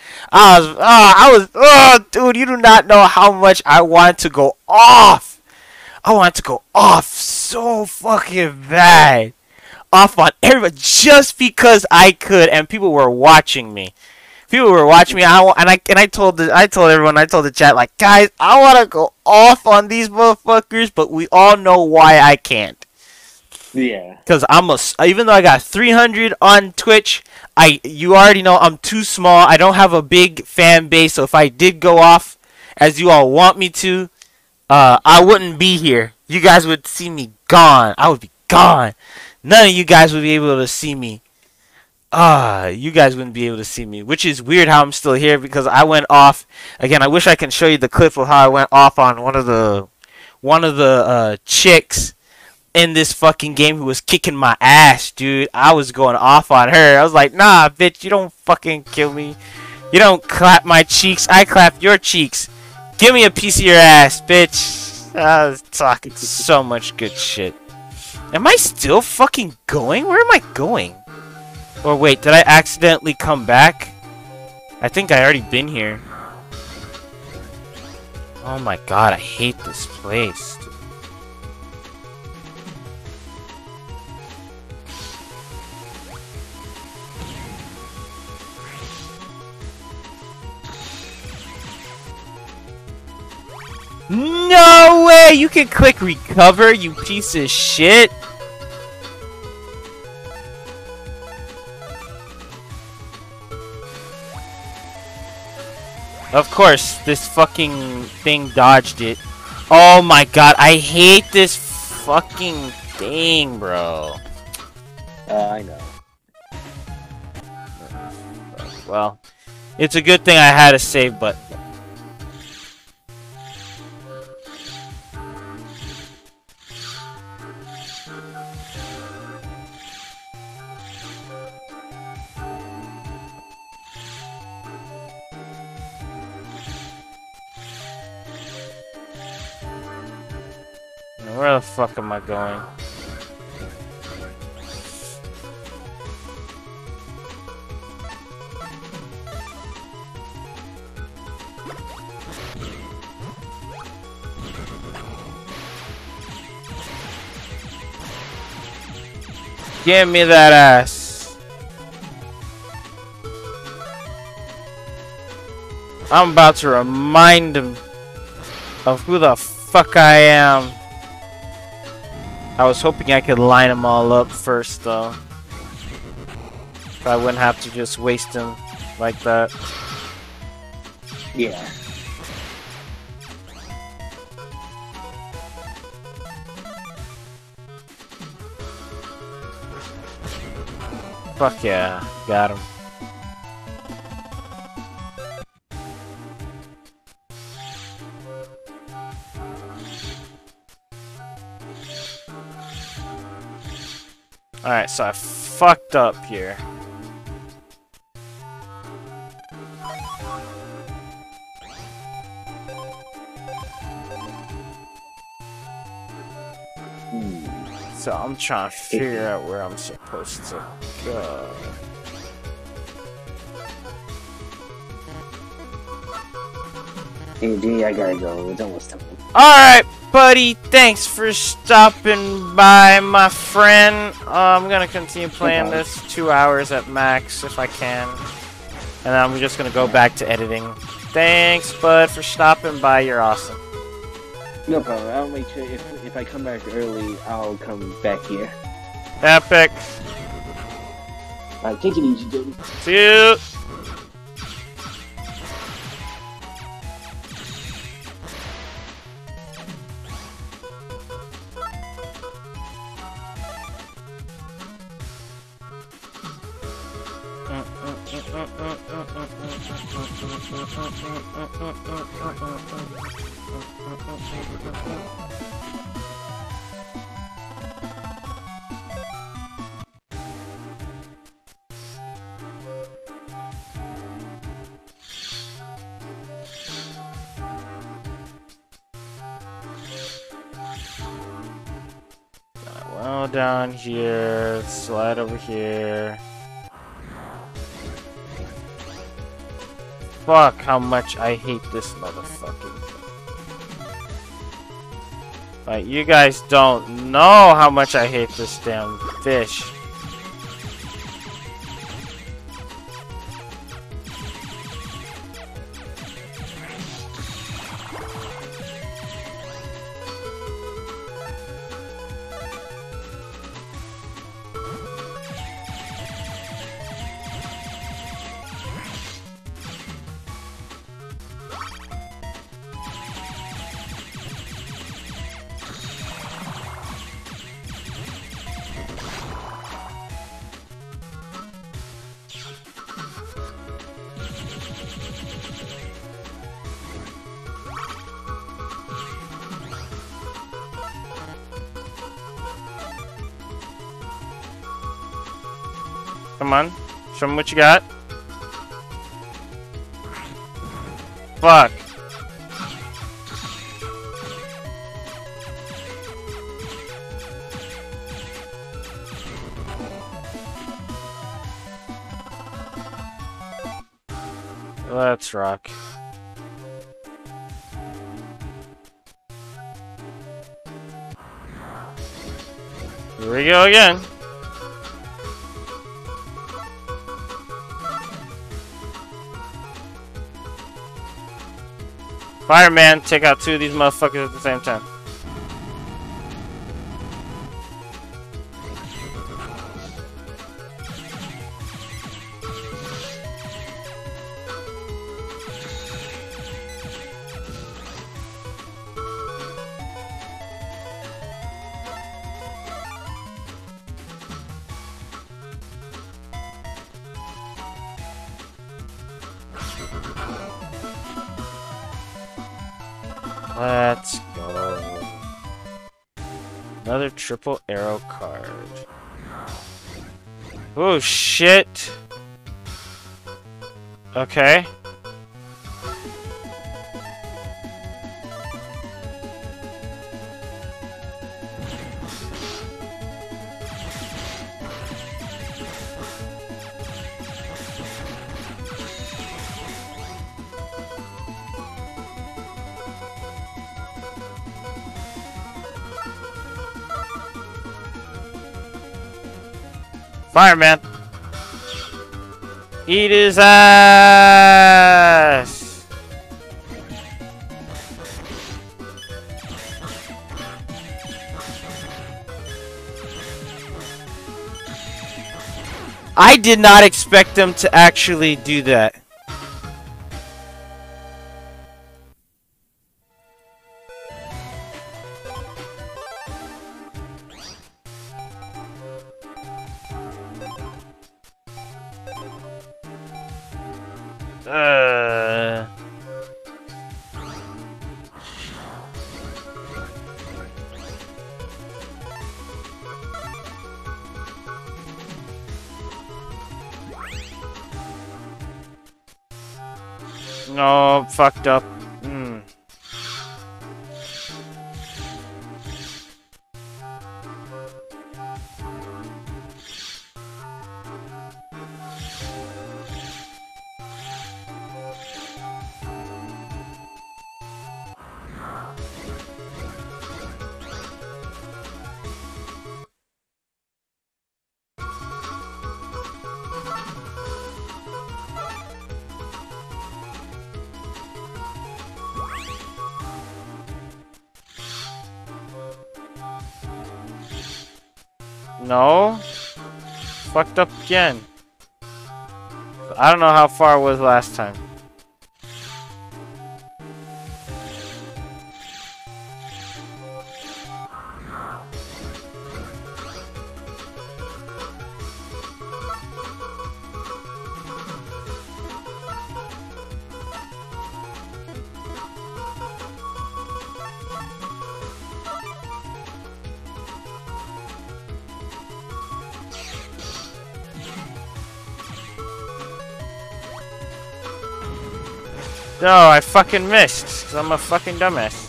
Dude, you do not know how much I wanted to go off. I wanted to go off so fucking bad. Off on everybody just because I could, and people were watching me. People were watching me, I told everyone, I told the chat, like, guys, I want to go off on these motherfuckers, but we all know why I can't. Yeah. Because even though I got 300 on Twitch, you already know I'm too small. I don't have a big fan base, so if I did go off, as you all want me to, I wouldn't be here. You guys would see me gone. I would be gone. None of you guys would be able to see me. You guys wouldn't be able to see me, which is weird how I'm still here because I went off again. I wish I can show you the clip of how I went off on one of the chicks in this fucking game who was kicking my ass, dude. I was going off on her. I was like, "Nah, bitch, you don't fucking kill me. You don't clap my cheeks. I clap your cheeks. Give me a piece of your ass, bitch." I was talking so much good shit. Am I still fucking going? Where am I going? Or wait, did I accidentally come back? I think I already been here. Oh my god, I hate this place. No way! You can click recover, you piece of shit! Of course, this fucking thing dodged it. Oh my god, I hate this fucking thing, bro. I know. Well, it's a good thing I had a save button. Where the fuck am I going? Give me that ass. I'm about to remind him of who the fuck I am. I was hoping I could line them all up first, though. So I wouldn't have to just waste them like that. Yeah. Fuck yeah, got him. Alright, so I fucked up here. So I'm trying to figure out where I'm supposed to go. Hey, I gotta go. It's almost time. Alright, buddy. Thanks for stopping by, my friend. I'm gonna continue playing this 2 hours at max if I can. And then I'm just gonna go back to editing. Thanks, bud, for stopping by. You're awesome. No problem. I'll make sure if I come back early, I'll come back here. Epic. Alright, take it easy, Jody. See you. Well, down here, slide over here. Fuck, how much I hate this motherfucking thing. Like, you guys don't know how much I hate this damn fish. Come on, show me what you got. Fuck. Let's rock. Here we go again. Fireman, take out 2 of these motherfuckers at the same time. Let's go. Another triple arrow card. Oh shit. Okay. Fireman! Eat his ass! I did not expect them to actually do that. No, fucked up. No. Fucked up again. I don't know how far it was last time. No, I fucking missed, because I'm a fucking dumbass.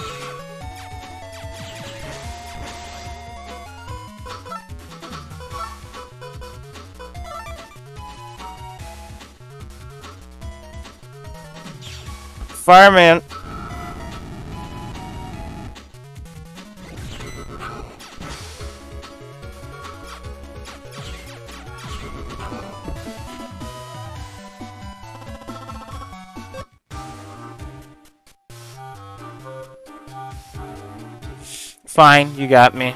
Fireman. Fine, you got me.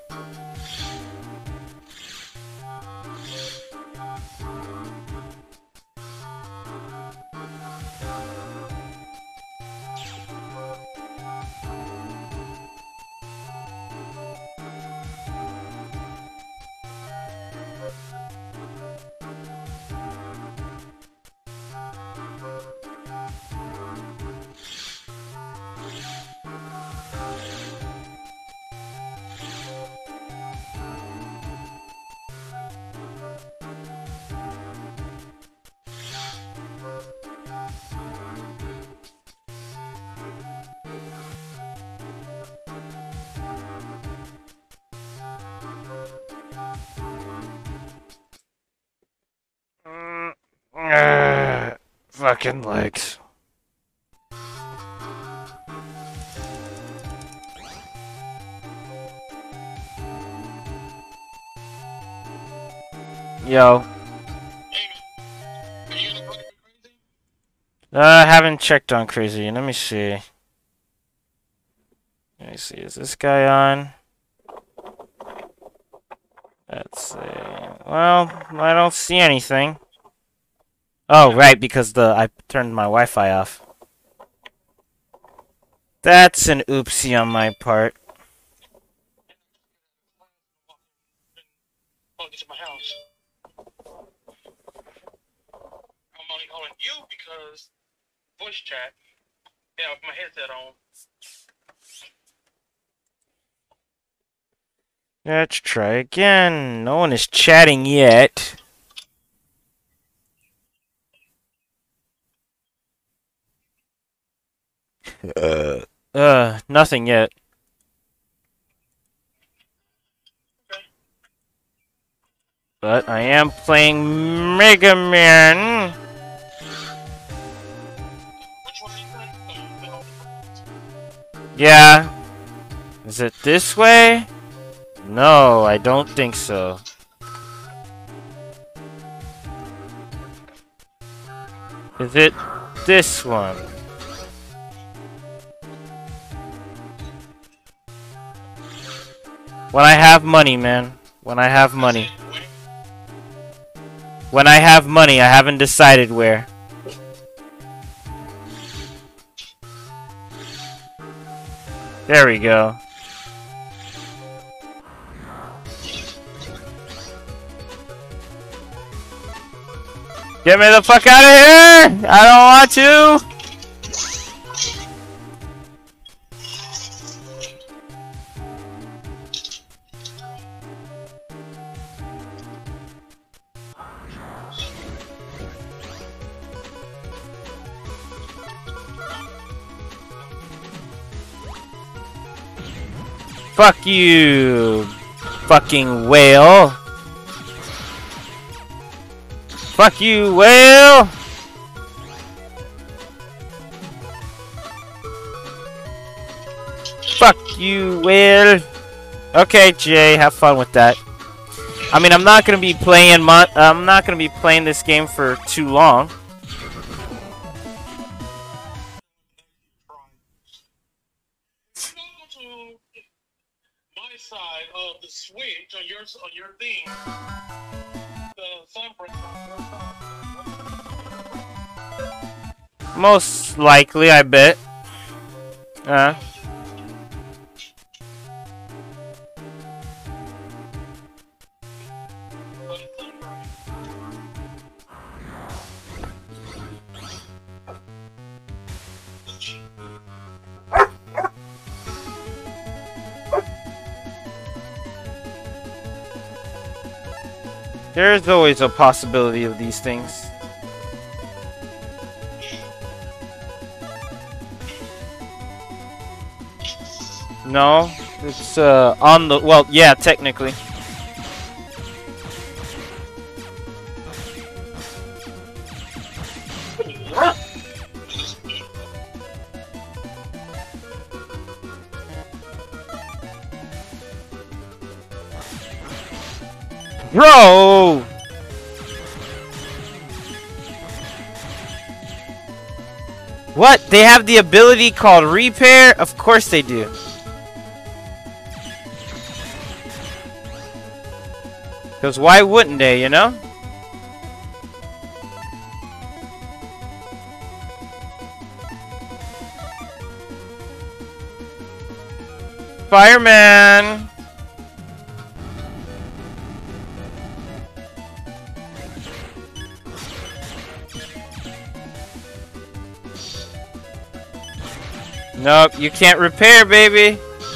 Fucking legs. Yo. I haven't checked on Crazy. Let me see. Let me see. Is this guy on? Let's see. Well, I don't see anything. Oh, right, because I turned my Wi-Fi off. That's an oopsie on my part. To my house. I'm only calling you because voice chat. Yeah, with my headset on. Let's try again. No one is chatting yet. Nothing yet. But I am playing Mega Man. Which one are you playing? Yeah. Is it this way? No, I don't think so. Is it this one? When I have money, man. When I have money. When I have money, I haven't decided where. There we go. Get me the fuck out of here! I don't want to! Fuck you, fucking whale. Fuck you, whale. Fuck you, whale. Okay, Jay, have fun with that. I mean, I'm not gonna be playing this game for too long. My side of the switch on your thing. The sunbreak on your side. Most likely, I bet. There's always a possibility of these things. No, it's on the, well, yeah, technically. Bro! What? They have the ability called repair? Of course they do. Because why wouldn't they, you know? Fireman! Nope, you can't repair, baby.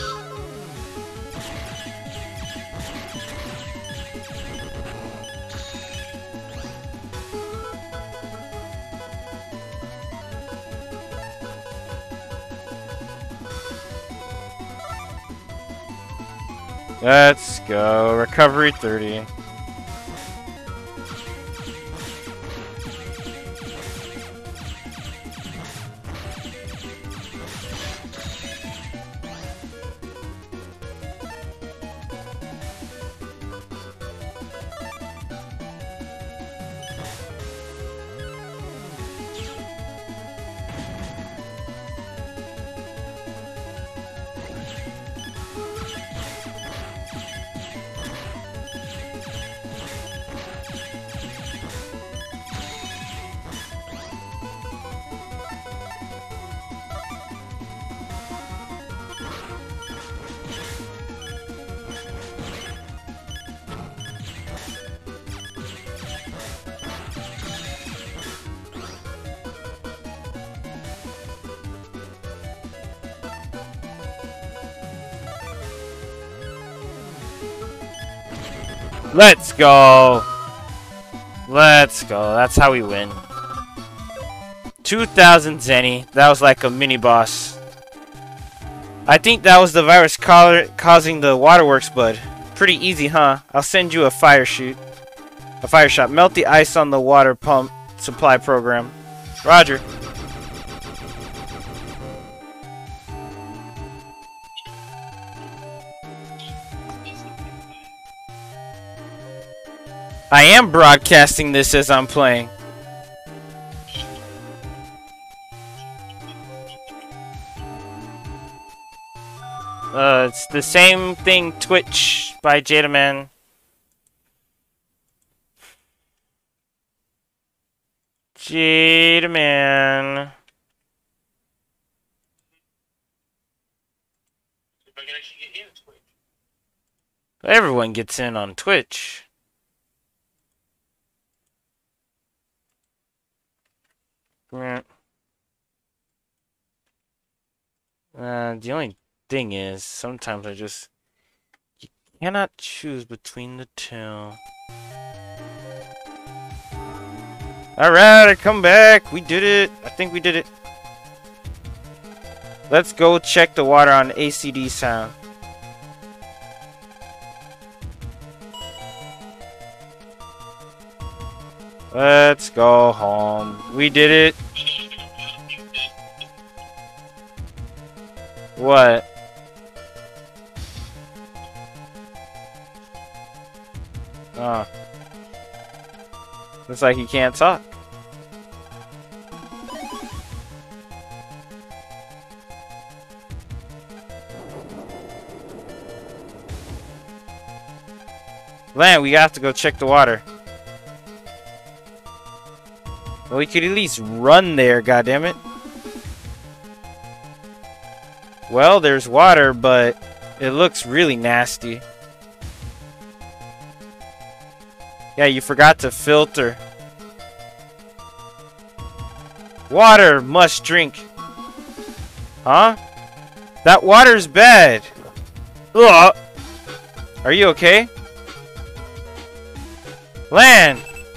Let's go. Recovery 30. Let's go. Let's go. That's how we win. 2,000 Zenny. That was like a mini boss. I think that was the virus causing the waterworks, bud. Pretty easy, huh? I'll send you a fire shoot. A fire shot. Melt the ice on the water pump supply program. Roger. I am broadcasting this as I'm playing. It's the same thing, Twitch by Jadaman. Jadaman. If I can actually get in Twitch. Everyone gets in on Twitch. The only thing is, sometimes you cannot choose between the two. Alright, I come back. We did it. I think we did it. Let's go check the water on ACD sound. Let's go home. We did it. What? Oh. Looks like he can't talk. Lan, we have to go check the water. Well, we could at least run there, goddammit. Well, there's water, but it looks really nasty. Yeah, you forgot to filter. Water must drink. Huh? That water's bad. Ugh. Are you okay? Lan!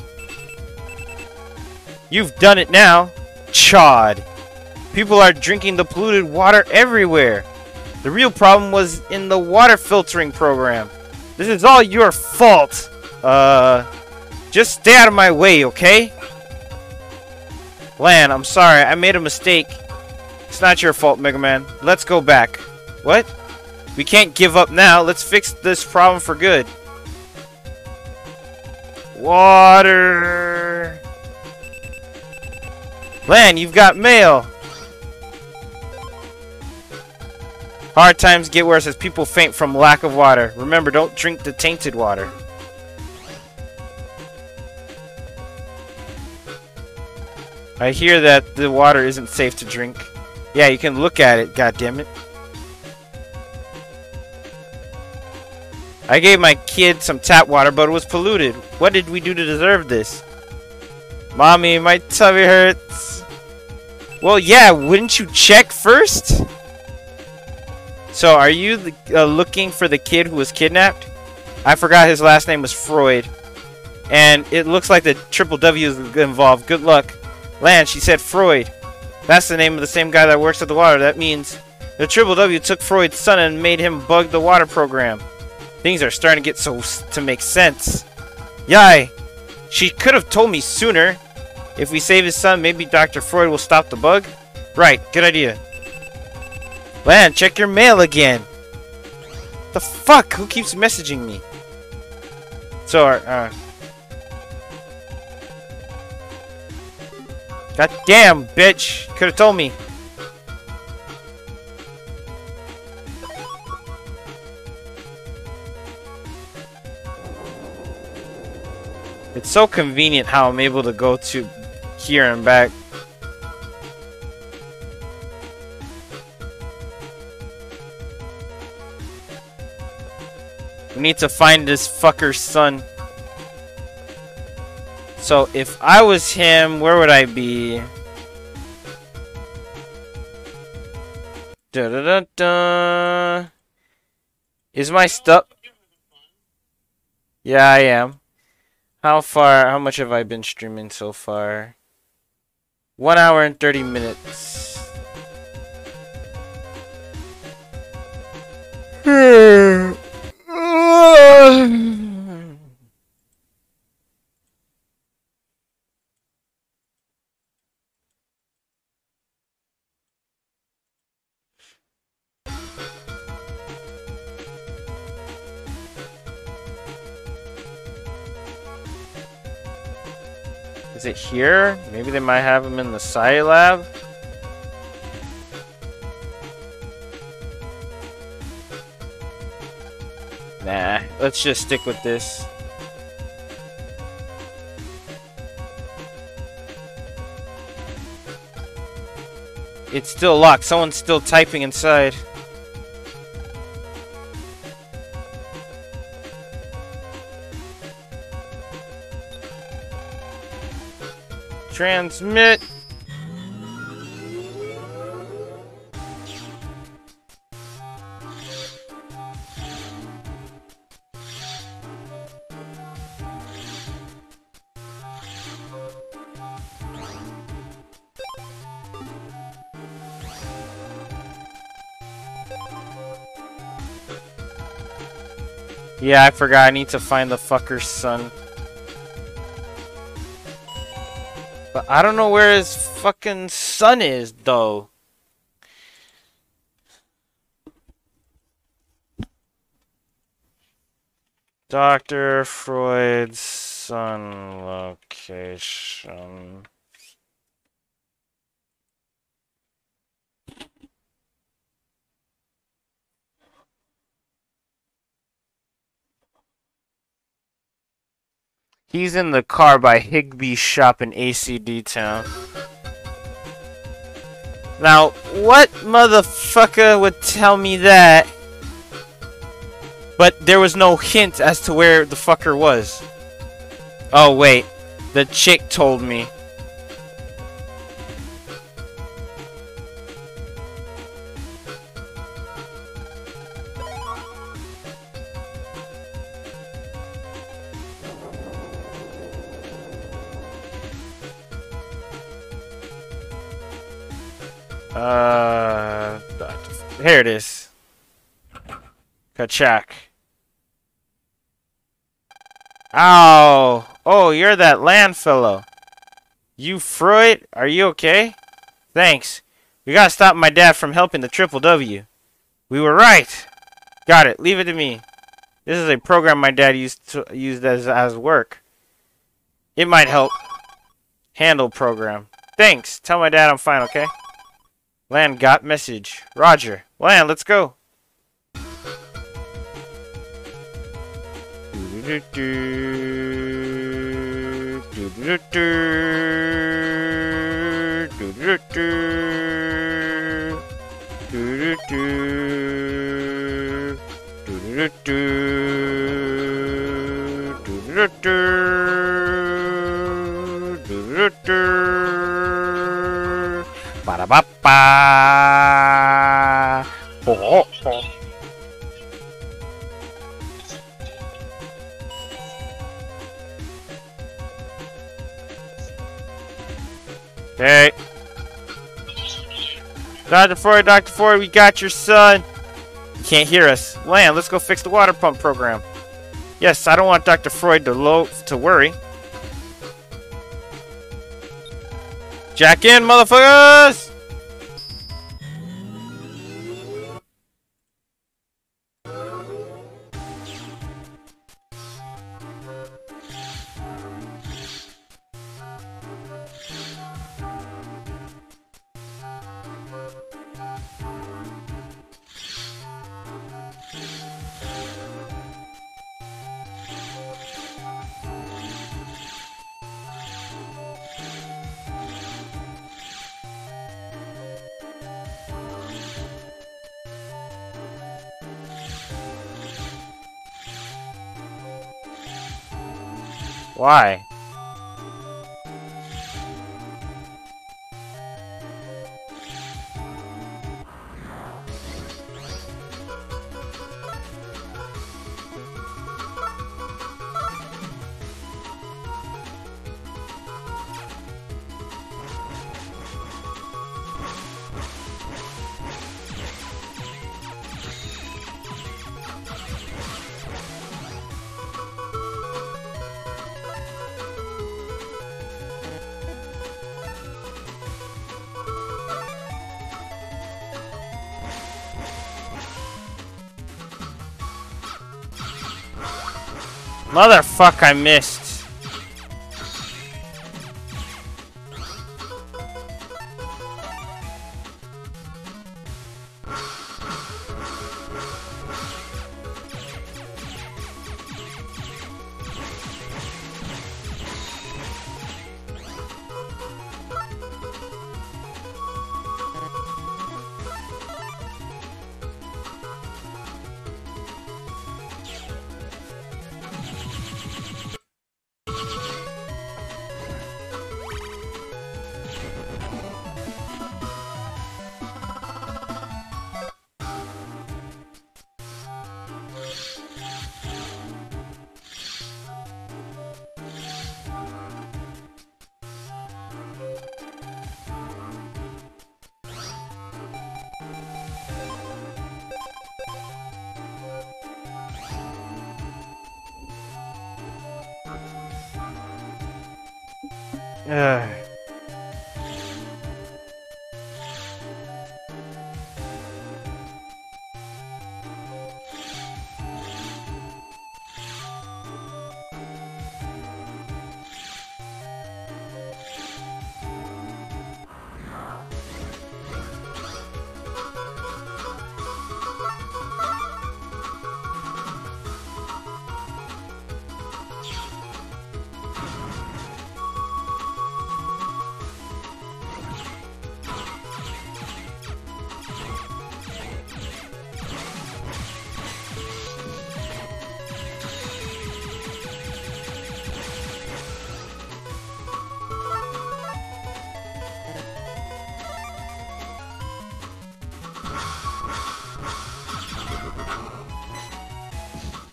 You've done it now. Chod. People are drinking the polluted water everywhere. The real problem was in the water filtering program. This is all your fault. Just stay out of my way, okay? Lan, I'm sorry. I made a mistake. It's not your fault, Mega Man. Let's go back. What? We can't give up now. Let's fix this problem for good. Water. Lan, you've got mail. Hard times get worse as people faint from lack of water. Remember, don't drink the tainted water. I hear that the water isn't safe to drink. Yeah, you can look at it, goddammit. I gave my kid some tap water, but it was polluted. What did we do to deserve this? Mommy, my tummy hurts. Well, yeah, wouldn't you check first? So, are you looking for the kid who was kidnapped? I forgot his last name was Freud. And it looks like the Triple W is involved. Good luck. Lan, she said Freud. That's the name of the same guy that works at the water. That means the Triple W took Freud's son and made him bug the water program. Things are starting to get to make sense. Yai, she could have told me sooner. If we save his son, maybe Dr. Freud will stop the bug. Right, good idea. Lan, check your mail again. The fuck? Who keeps messaging me? So, God damn, bitch. Could have told me. It's so convenient how I'm able to go to here and back. We need to find this fucker's son. So if I was him, where would I be? Da da da da. Is my stuff? Yeah, I am. How much have I been streaming so far? 1 hour and 30 minutes. Is it here? Maybe they might have him in the Sci Lab. Nah, let's just stick with this. It's still locked. Someone's still typing inside. Transmit. Yeah, I forgot. I need to find the fucker's son. But I don't know where his fucking son is, though. Dr. Freud's son location. He's in the car by Higby's shop in ACD Town. Now, what motherfucker would tell me that? But there was no hint as to where the fucker was. Oh, wait. The chick told me. Here it is. Kachak. Ow! Oh, you're that land fellow. You Freud? Are you okay? Thanks. We gotta stop my dad from helping the Triple W. We were right. Got it. Leave it to me. This is a program my dad used as work. It might help. Handle program. Thanks. Tell my dad I'm fine, okay? Lan got message. Roger. Lan, let's go. Ba-da-ba-ba. Oh, oh. Hey. Dr. Freud, we got your son. You can't hear us. Lan, let's go fix the water pump program. Yes, I don't want Dr. Freud to worry. Jack in, motherfuckers! Why? Motherfuck, I missed.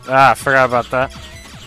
Ah, I forgot about that.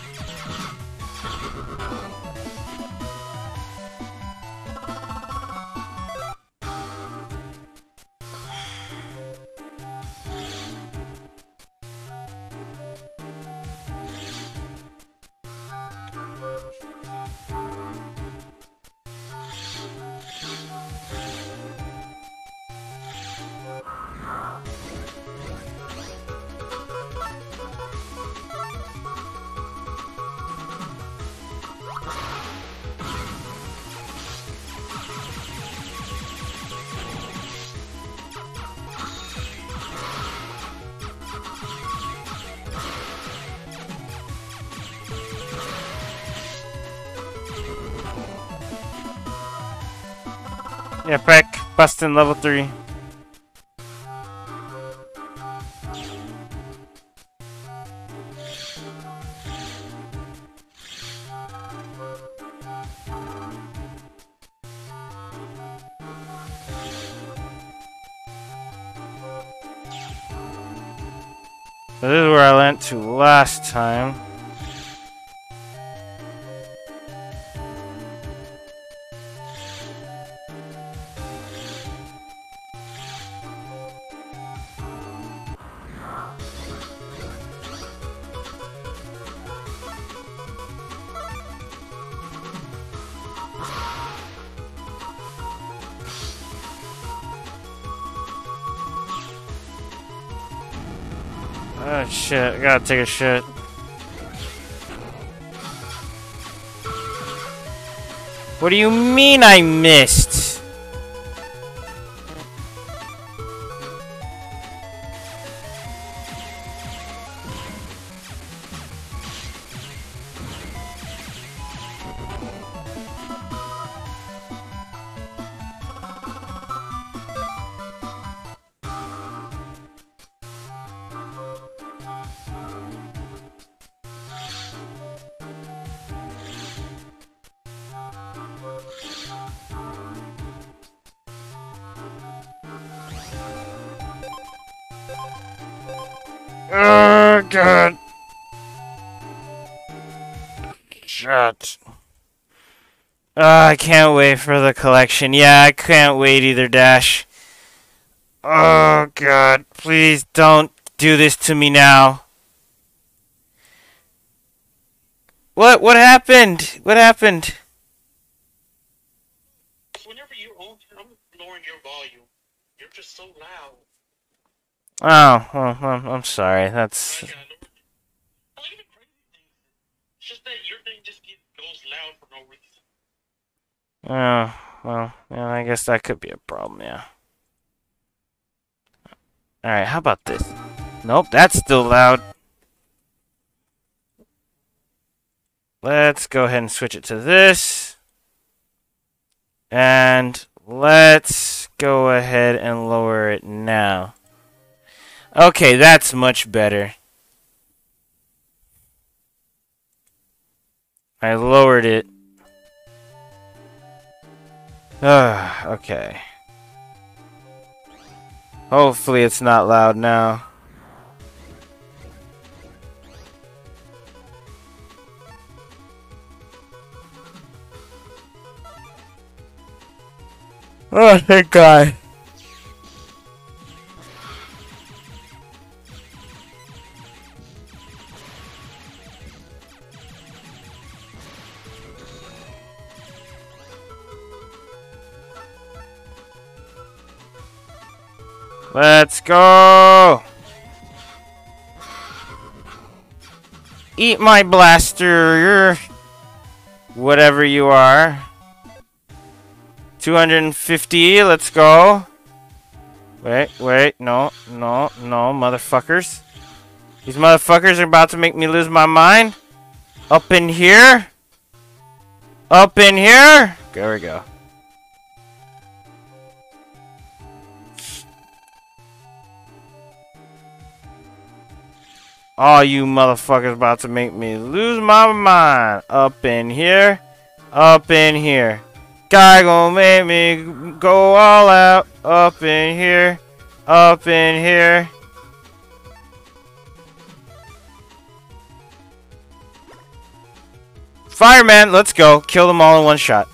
Yeah, back busting level 3. So this is where I went to last time. Oh shit, I gotta take a shit. What do you mean I missed? Oh god. Shit. I can't wait for the collection. Yeah, I can't wait either, Dash. Oh god, please don't do this to me now. What happened? What happened? Whenever you're on, I'm lowering your volume. You're just so loud. Oh, well, I'm sorry. That's... I got no. Not even crazy things. It's just that your thing just goes loud for no reason. Oh, well, yeah, I guess that could be a problem, yeah. Alright, how about this? Nope, that's still loud. Let's go ahead and switch it to this. And let's go ahead and lower it now. Okay, that's much better. I lowered it. Okay. Hopefully it's not loud now. Oh, thank God. Let's go! Eat my blaster, whatever you are. 250, let's go. Wait, no, motherfuckers. These motherfuckers are about to make me lose my mind. Up in here. Up in here. There we go. All you motherfuckers about to make me lose my mind. Up in here. Up in here. Guy gonna make me go all out. Up in here. Up in here. Fireman, let's go. Kill them all in one shot.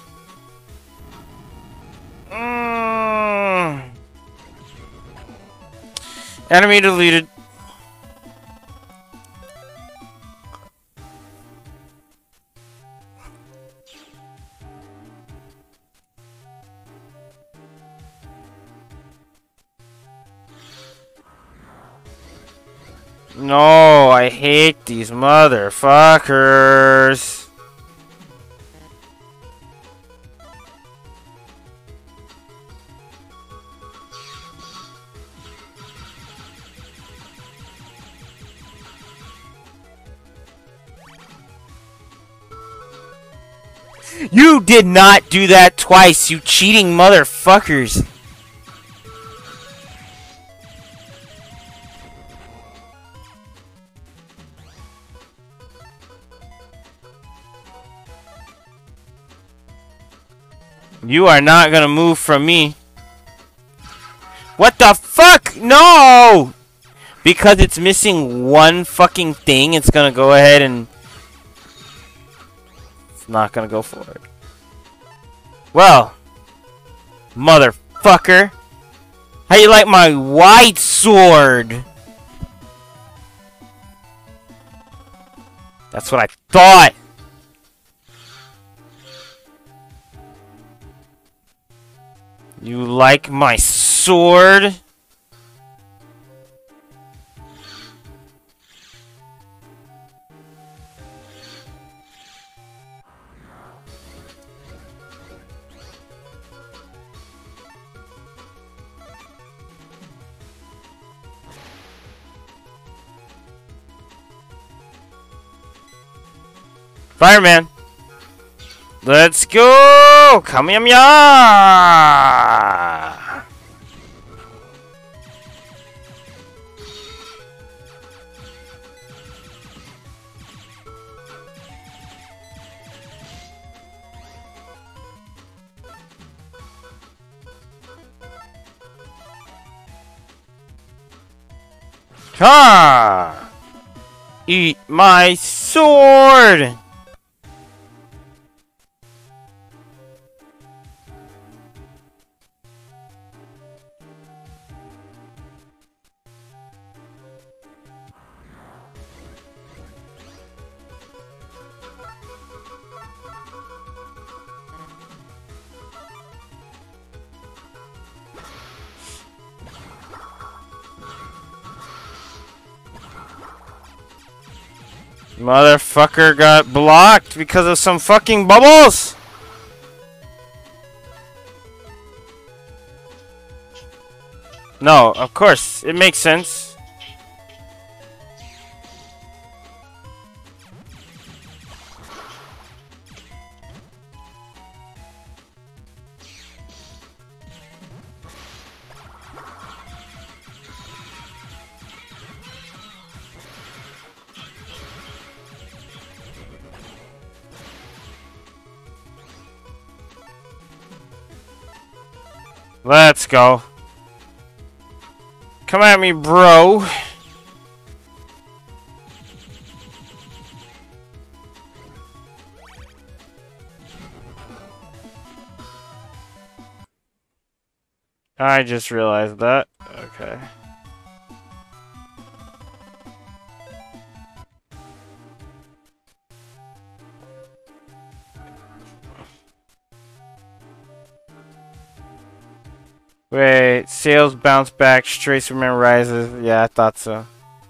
Enemy deleted. No, I hate these motherfuckers. You did not do that twice, you cheating motherfuckers. You are not gonna move from me. What the fuck? No! Because it's missing one fucking thing, it's gonna go ahead and... It's not gonna go for it. Well, motherfucker. How you like my white sword? That's what I thought. You like my sword? Fireman. Let's go! Kamehameha! Ha! Eat my sword! Motherfucker got blocked because of some fucking bubbles! No, of course, it makes sense. Let's go. Come at me, bro. I just realized that. Okay. Wait, sales bounce back, straight Superman rises. Yeah, I thought so.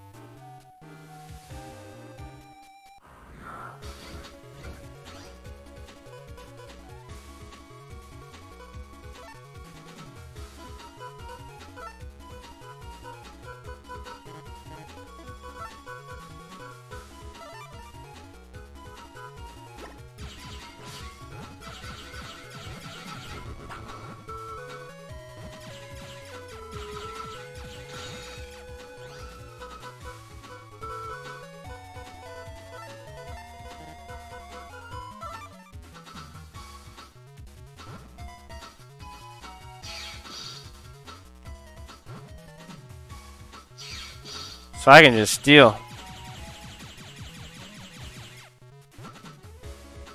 So I can just steal.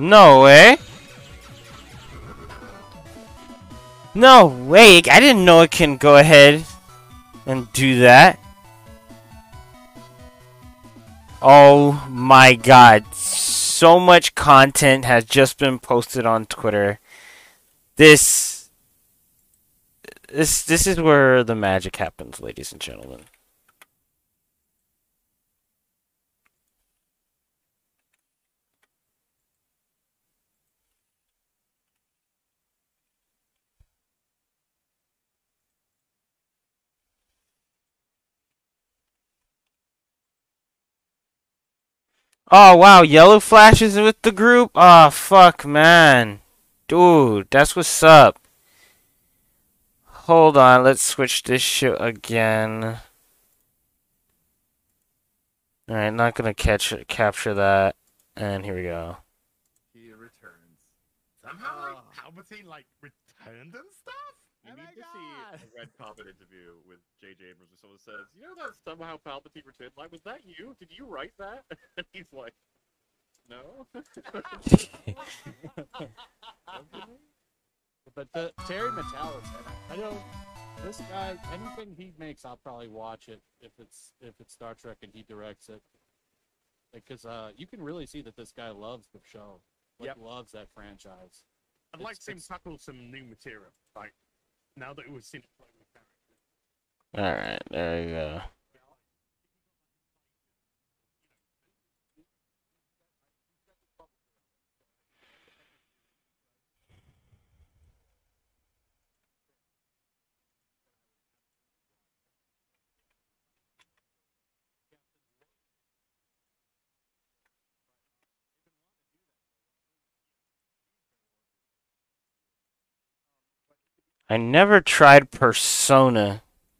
No way. No way. I didn't know it can go ahead and do that. Oh my god. So much content has just been posted on Twitter. This is where the magic happens, ladies and gentlemen. Oh wow, Yellow Flash is with the group? Oh fuck, man. Dude, that's what's up. Hold on, let's switch this shit again. Alright, not gonna capture that. And here we go. He returns. Somehow, like, Palpatine, like, returned and stuff? You need to see a red carpet interview with J.J. Abrams where someone says, you know that somehow Palpatine returned? Like, was that you? Did you write that? And he's like, no. But Terry Matalas, I don't. This guy, anything he makes, I'll probably watch it if it's Star Trek and he directs it. Because you can really see that this guy loves the show. Like, loves that franchise. I'd like to see him tackle some new material. Like, now that we've seen it play with characters. Alright, there you go. I never tried Persona.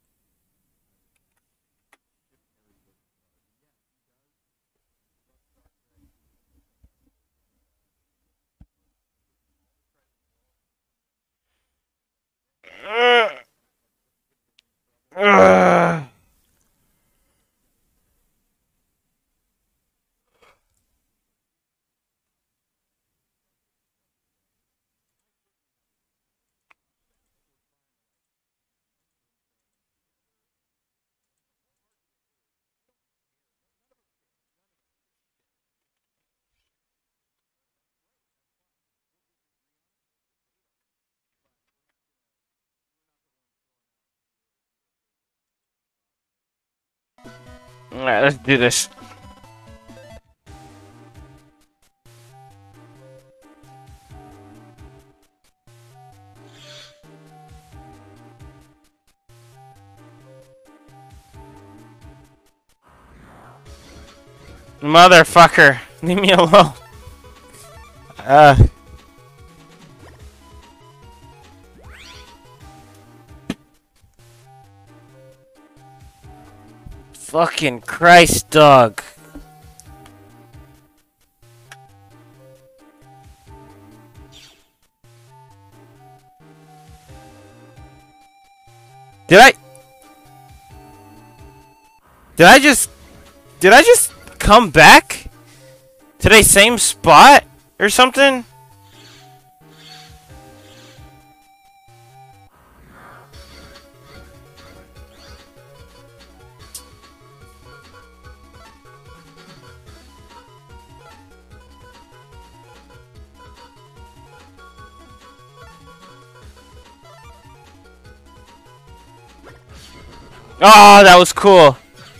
Alright, let's do this. Motherfucker, leave me alone. Fucking Christ, dog. Did I just come back to the same spot or something? Oh, that was cool.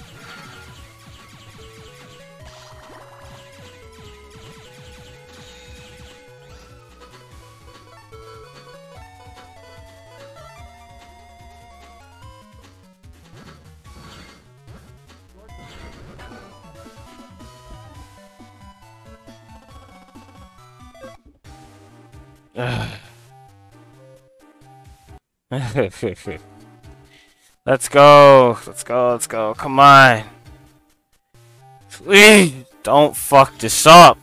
Let's go. Let's go. Let's go. Come on. Please don't fuck this up.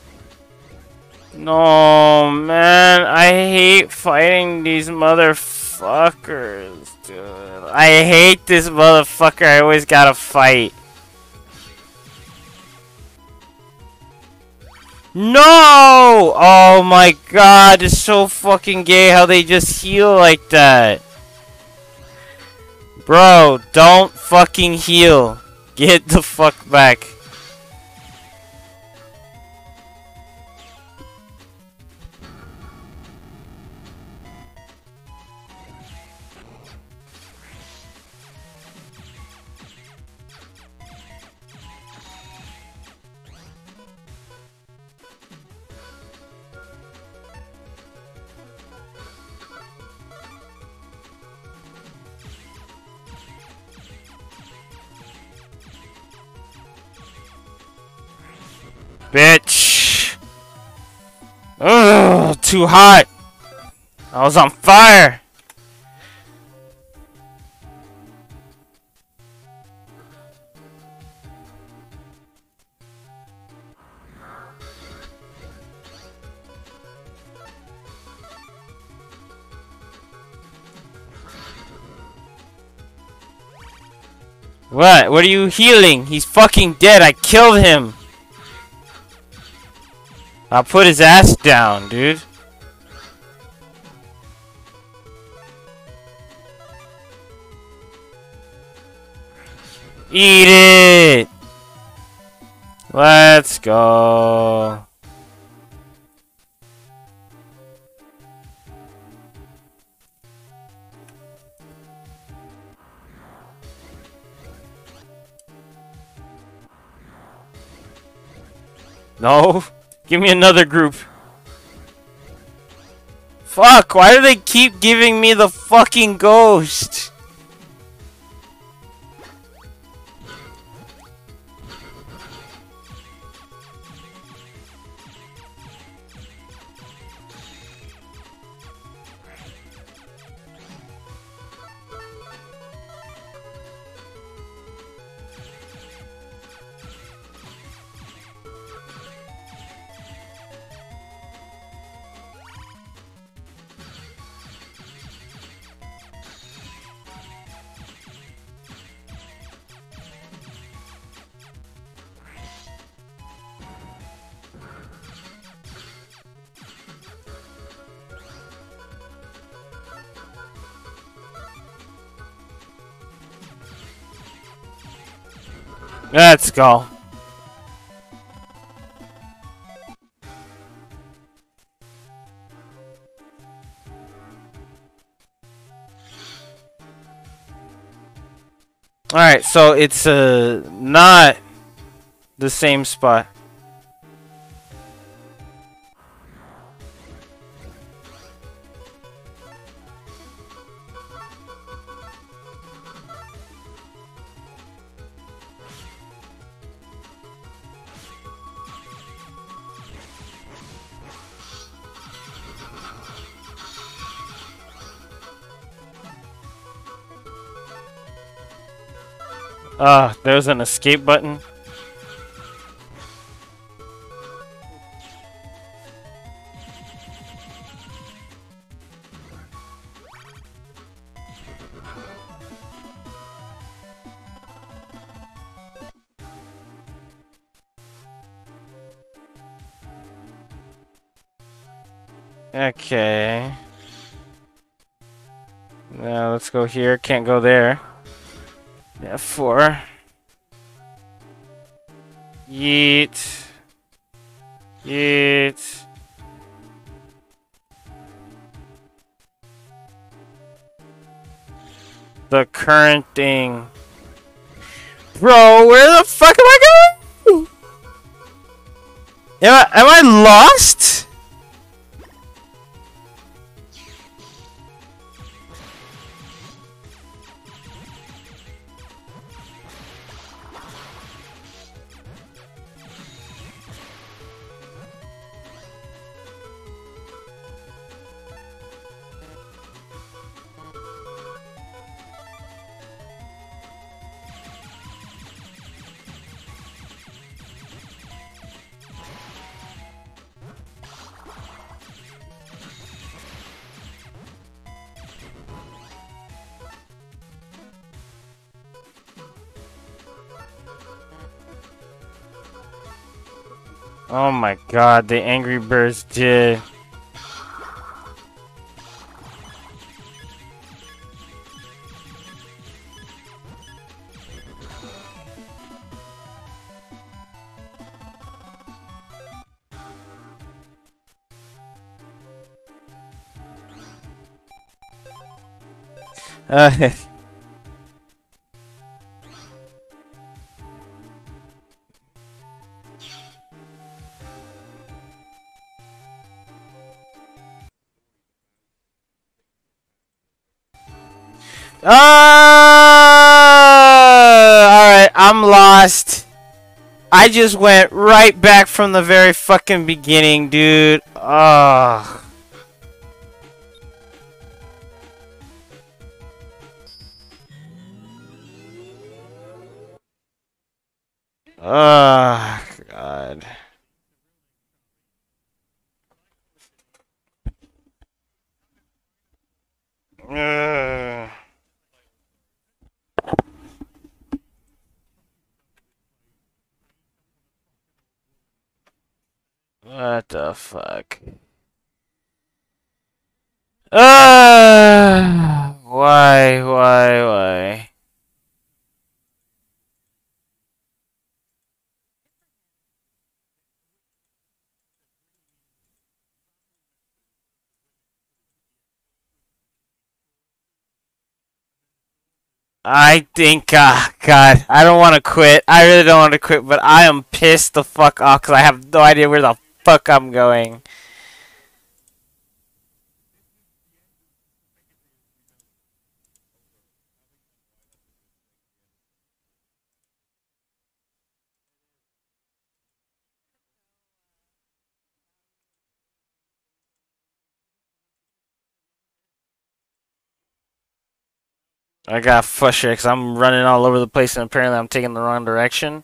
No, man. I hate fighting these motherfuckers. Motherfuckers, dude. I hate this motherfucker. I always gotta fight. No! Oh my god, it's so fucking gay how they just heal like that. Bro, don't fucking heal. Get the fuck back. Bitch! Ugh, too hot! I was on fire! What? What are you healing? He's fucking dead. I killed him. I'll put his ass down, dude. Eat it! Let's go. No. Give me another group. Fuck, why do they keep giving me the fucking ghost? Let's go. Alright, so it's not the same spot. There's an escape button. Okay. Now let's go here. Can't go there. F4. Yeet. Yeet. The current thing. Bro, where the fuck am I going? Am I lost? Oh my god, the Angry Birds did. Uh, Alright, I'm lost. I just went right back from the very fucking beginning, dude. Ugh. Oh, God. Ugh. What the fuck? Why? I think, God, I don't want to quit. I really don't want to quit, but I am pissed the fuck off because I have no idea where the fuck I'm going. I got frustrated because I'm running all over the place and apparently I'm taking the wrong direction.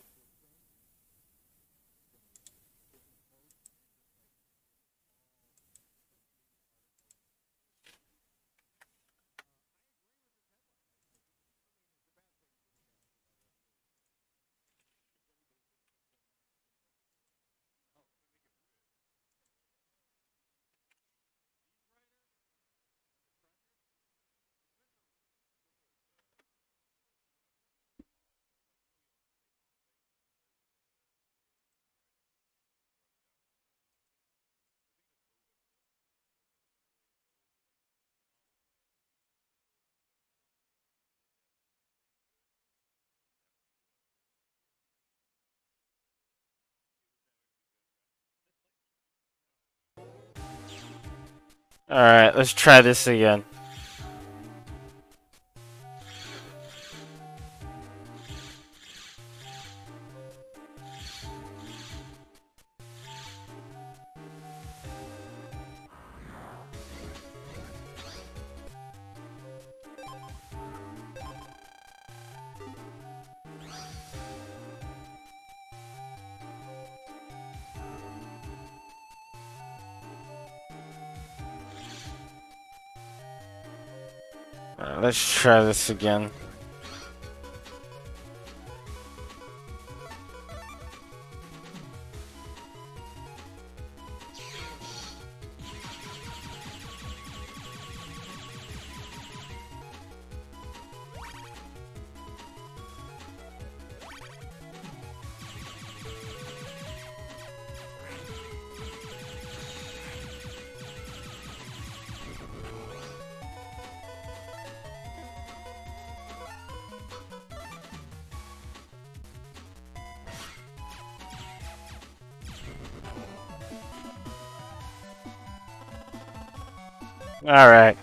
Alright, let's try this again. Let's try this again. Alright.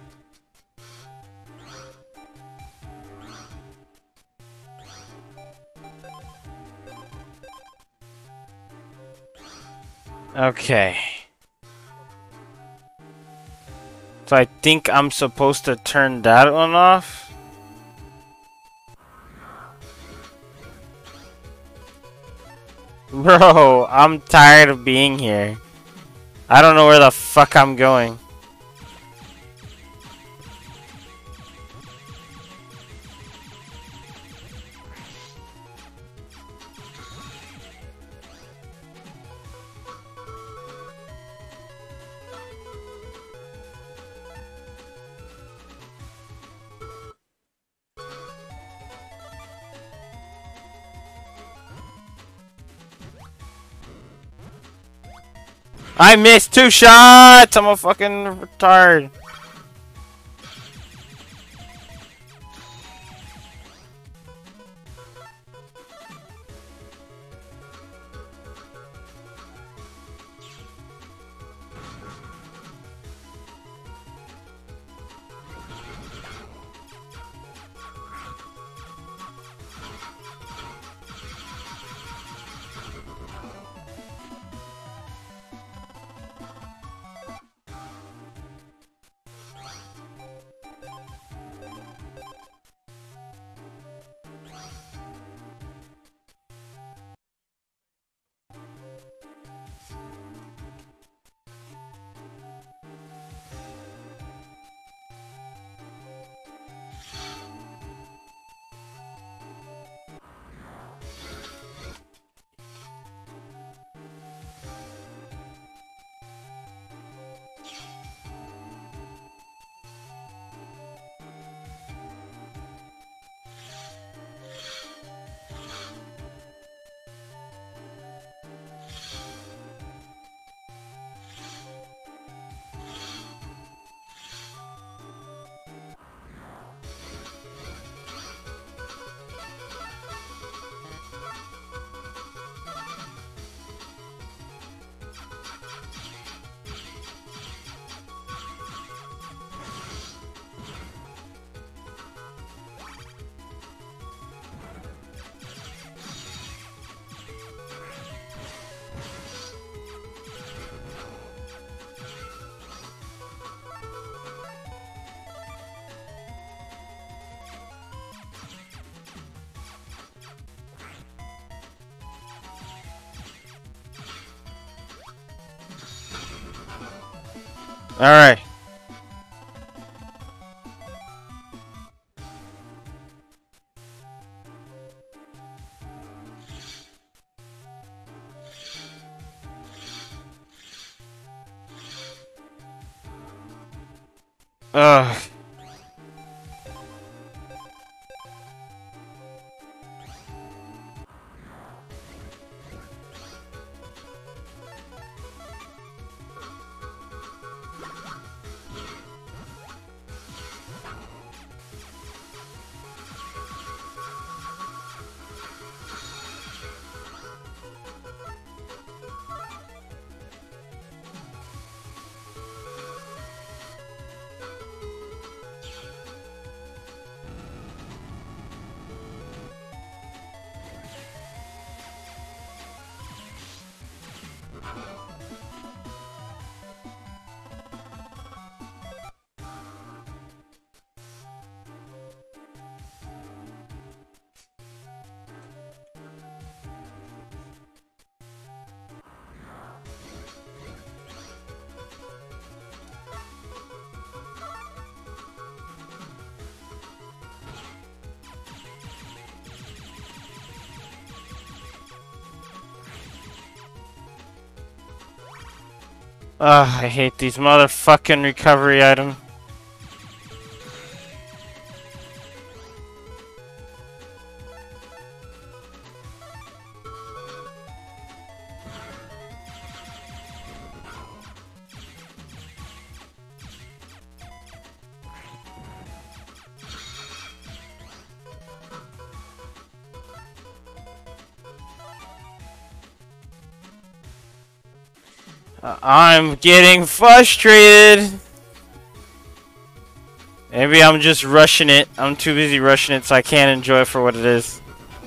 Okay. So I think I'm supposed to turn that one off. Bro, I'm tired of being here. I don't know where the fuck I'm going. I missed 2 shots! I'm a fucking retard. Alright. Ugh. Ugh, I hate these motherfucking recovery items. I'm getting frustrated. Maybe I'm just rushing it. I'm too busy rushing it so I can't enjoy it for what it is.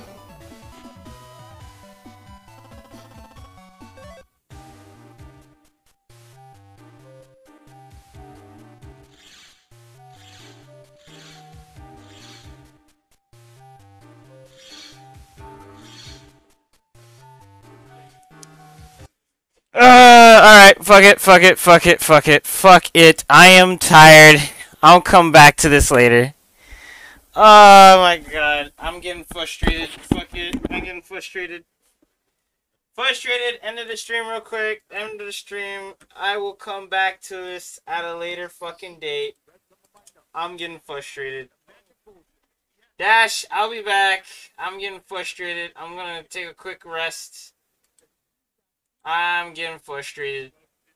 Alright, fuck it, fuck it, fuck it, fuck it, fuck it. I am tired. I'll come back to this later. Oh my god, I'm getting frustrated. Fuck it, I'm getting frustrated. Frustrated, end of the stream real quick. End of the stream. I will come back to this at a later fucking date. I'm getting frustrated. Dash, I'll be back. I'm getting frustrated. I'm gonna take a quick rest. I'm getting frustrated.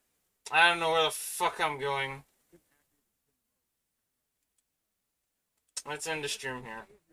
I don't know where the fuck I'm going. Let's end the stream here.